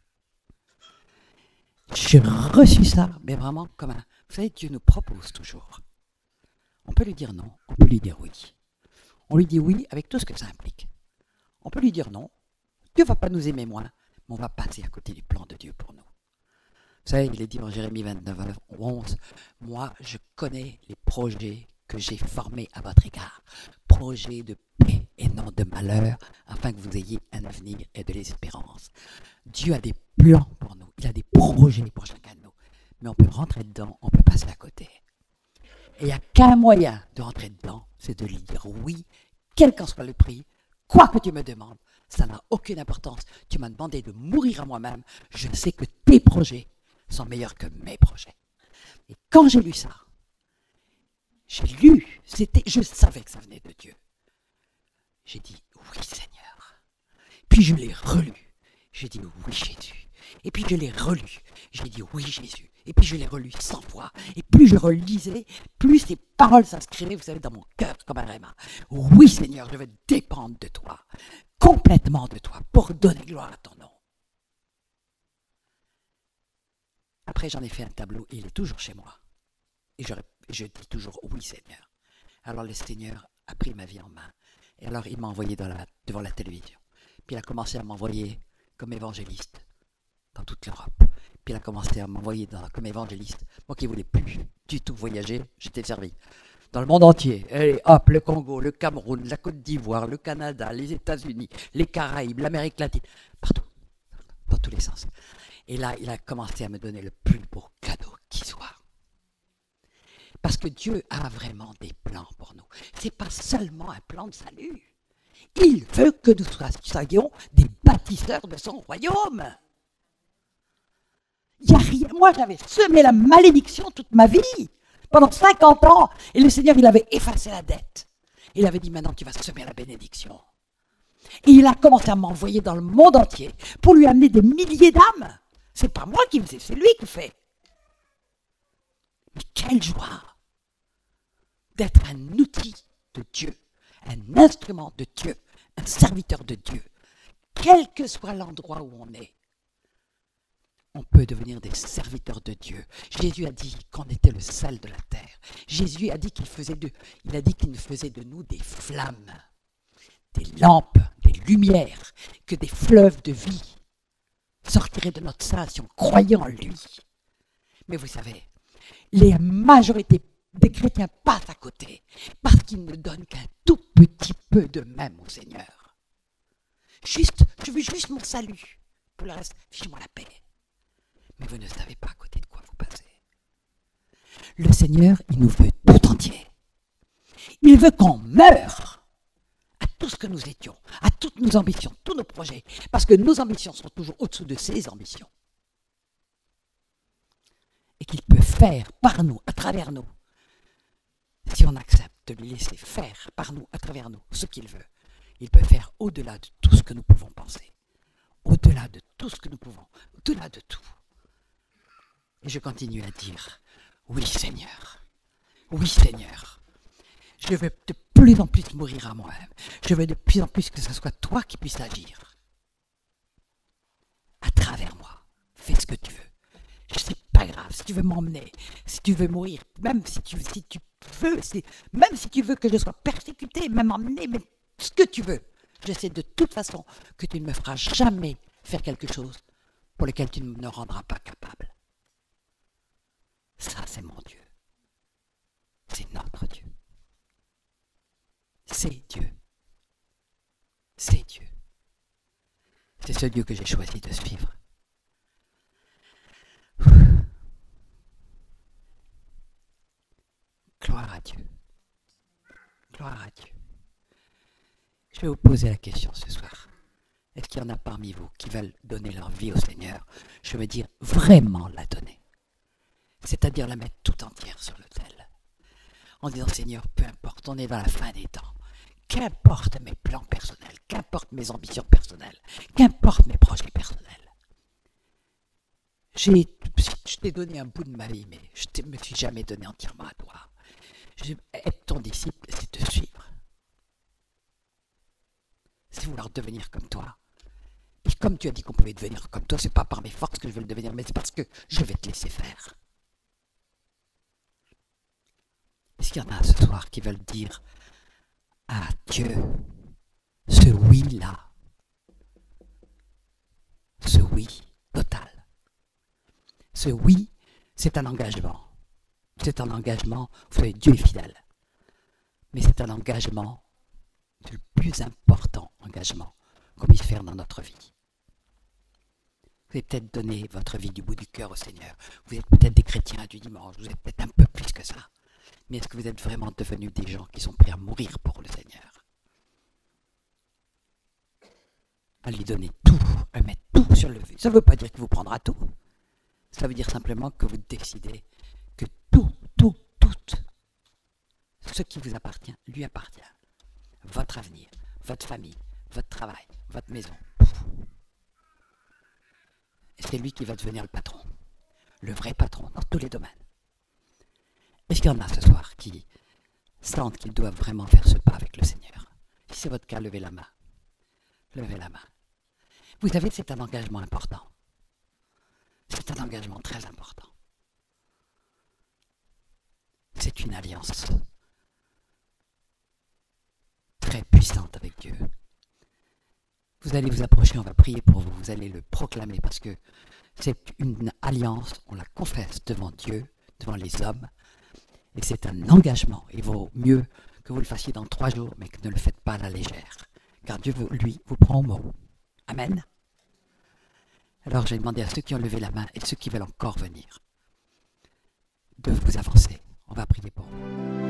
S2: J'ai reçu ça, mais vraiment comme un... Vous savez, Dieu nous propose toujours. On peut lui dire non, on peut lui dire oui. On lui dit oui avec tout ce que ça implique. On peut lui dire non. Dieu ne va pas nous aimer moins, mais on va passer à côté du plan de Dieu pour nous. Vous savez, il est dit en Jérémie vingt-neuf, onze, moi je connais les projets que j'ai formés à votre égard. Projets de paix et non de malheur, afin que vous ayez un avenir et de l'espérance. Dieu a des plans pour nous, il a des projets pour chacun de nous. Mais on peut rentrer dedans, on peut passer à côté. Et il n'y a qu'un moyen de rentrer dedans, c'est de lui dire oui, quel qu'en soit le prix, quoi que tu me demandes, ça n'a aucune importance. Tu m'as demandé de mourir à moi-même, je sais que tes projets sont meilleurs que mes projets. Et quand j'ai lu ça, j'ai lu, c'était, je savais que ça venait de Dieu. J'ai dit oui Seigneur. Puis je l'ai relu. J'ai dit oui Jésus. Et puis je l'ai relu. J'ai dit oui Jésus. Et puis je l'ai relu cent fois. Et plus je relisais, plus ces paroles s'inscrivaient, vous savez, dans mon cœur comme un rhéma. Oui Seigneur, je veux dépendre de toi, complètement de toi, pour donner gloire à ton nom. Après, j'en ai fait un tableau et il est toujours chez moi. Et je, je dis toujours oui Seigneur. Alors le Seigneur a pris ma vie en main. Et alors il m'a envoyé dans la, devant la télévision. Puis il a commencé à m'envoyer comme évangéliste dans toute l'Europe. Puis il a commencé à m'envoyer dans, comme évangéliste. Moi qui ne voulais plus du tout voyager, j'étais servi. Dans le monde entier. Et hop, le Congo, le Cameroun, la Côte d'Ivoire, le Canada, les États-Unis, les Caraïbes, l'Amérique latine. Partout. Dans tous les sens. Et là, il a commencé à me donner le plus beau cadeau qui soit. Parce que Dieu a vraiment des plans pour nous. Ce n'est pas seulement un plan de salut. Il veut que nous soyons des bâtisseurs de son royaume. Il y a rien. Moi, j'avais semé la malédiction toute ma vie, pendant cinquante ans. Et le Seigneur, il avait effacé la dette. Il avait dit, maintenant, tu vas semer la bénédiction. Et il a commencé à m'envoyer dans le monde entier pour lui amener des milliers d'âmes. C'est pas moi qui faisais, c'est lui qui fait. Mais quelle joie d'être un outil de Dieu, un instrument de Dieu, un serviteur de Dieu. Quel que soit l'endroit où on est, on peut devenir des serviteurs de Dieu. Jésus a dit qu'on était le sel de la terre. Jésus a dit qu'il faisait de, il a dit qu'il faisait de nous des flammes, des lampes, des lumières, que des fleuves de vie sortiraient de notre sein si on croyait en lui. Mais vous savez, la majorité des chrétiens passent à côté parce qu'ils ne donnent qu'un tout petit peu d'eux-mêmes au Seigneur. Juste, je veux juste mon salut. Pour le reste, fiche-moi la paix. Mais vous ne savez pas à côté de quoi vous passez. Le Seigneur, il nous veut tout entier. Il veut qu'on meure à tout ce que nous étions, à toutes nos ambitions, tous nos projets, parce que nos ambitions sont toujours au-dessous de ses ambitions. Et qu'il peut faire par nous, à travers nous, si on accepte de lui laisser faire par nous, à travers nous, ce qu'il veut. Il peut faire au-delà de tout ce que nous pouvons penser, au-delà de tout ce que nous pouvons, au-delà de tout. Et je continue à dire, oui Seigneur, oui Seigneur, je veux de plus en plus mourir à moi-même, je veux de plus en plus que ce soit toi qui puisses agir. À travers moi, fais ce que tu veux. C'est pas grave, si tu veux m'emmener, si tu veux mourir, même si tu, si tu veux, si, même si tu veux que je sois persécuté, même emmené, mais ce que tu veux, je sais de toute façon que tu ne me feras jamais faire quelque chose pour lequel tu ne me rendras pas capable. Ça, c'est mon Dieu. C'est notre Dieu. C'est Dieu. C'est Dieu. C'est ce Dieu que j'ai choisi de suivre. Gloire à Dieu. Gloire à Dieu. Je vais vous poser la question ce soir. Est-ce qu'il y en a parmi vous qui veulent donner leur vie au Seigneur? Je veux dire vraiment la donner. c'est-à-dire la mettre tout entière sur l'autel, en disant Seigneur, peu importe, on est dans la fin des temps, qu'importe mes plans personnels, qu'importe mes ambitions personnelles, qu'importe mes projets personnels. J'ai, je t'ai donné un bout de ma vie, mais je ne me suis jamais donné entièrement à toi. Je, être ton disciple, c'est te suivre. C'est vouloir devenir comme toi. Et comme tu as dit qu'on pouvait devenir comme toi, c'est pas par mes forces que je veux le devenir, mais c'est parce que je vais te laisser faire. Est-ce qu'il y en a ce soir qui veulent dire à Dieu ce oui-là, ce oui total? Ce oui, c'est un engagement. C'est un engagement, vous savez, Dieu est fidèle. Mais c'est un engagement, c'est le plus important engagement qu'on puisse faire dans notre vie. Vous avez peut-être donné votre vie du bout du cœur au Seigneur. Vous êtes peut-être des chrétiens du dimanche, vous êtes peut-être un peu plus que ça. Mais est-ce que vous êtes vraiment devenus des gens qui sont prêts à mourir pour le Seigneur? À lui donner tout, à mettre tout sur le feu. Ça ne veut pas dire qu'il vous prendra tout. Ça veut dire simplement que vous décidez que tout, tout, tout, ce qui vous appartient, lui appartient. Votre avenir, votre famille, votre travail, votre maison. Et c'est lui qui va devenir le patron. Le vrai patron dans tous les domaines. Est-ce qu'il y en a ce soir qui sentent qu'ils doivent vraiment faire ce pas avec le Seigneur? Si c'est votre cas, levez la main. Levez la main. Vous savez, c'est un engagement important. C'est un engagement très important. C'est une alliance très puissante avec Dieu. Vous allez vous approcher, on va prier pour vous, vous allez le proclamer parce que c'est une alliance, on la confesse devant Dieu, devant les hommes, et c'est un engagement. Il vaut mieux que vous le fassiez dans trois jours, mais que ne le faites pas à la légère, car Dieu, lui, vous prend au mot. Amen. Alors j'ai demandé à ceux qui ont levé la main et ceux qui veulent encore venir de vous avancer. On va prier pour vous.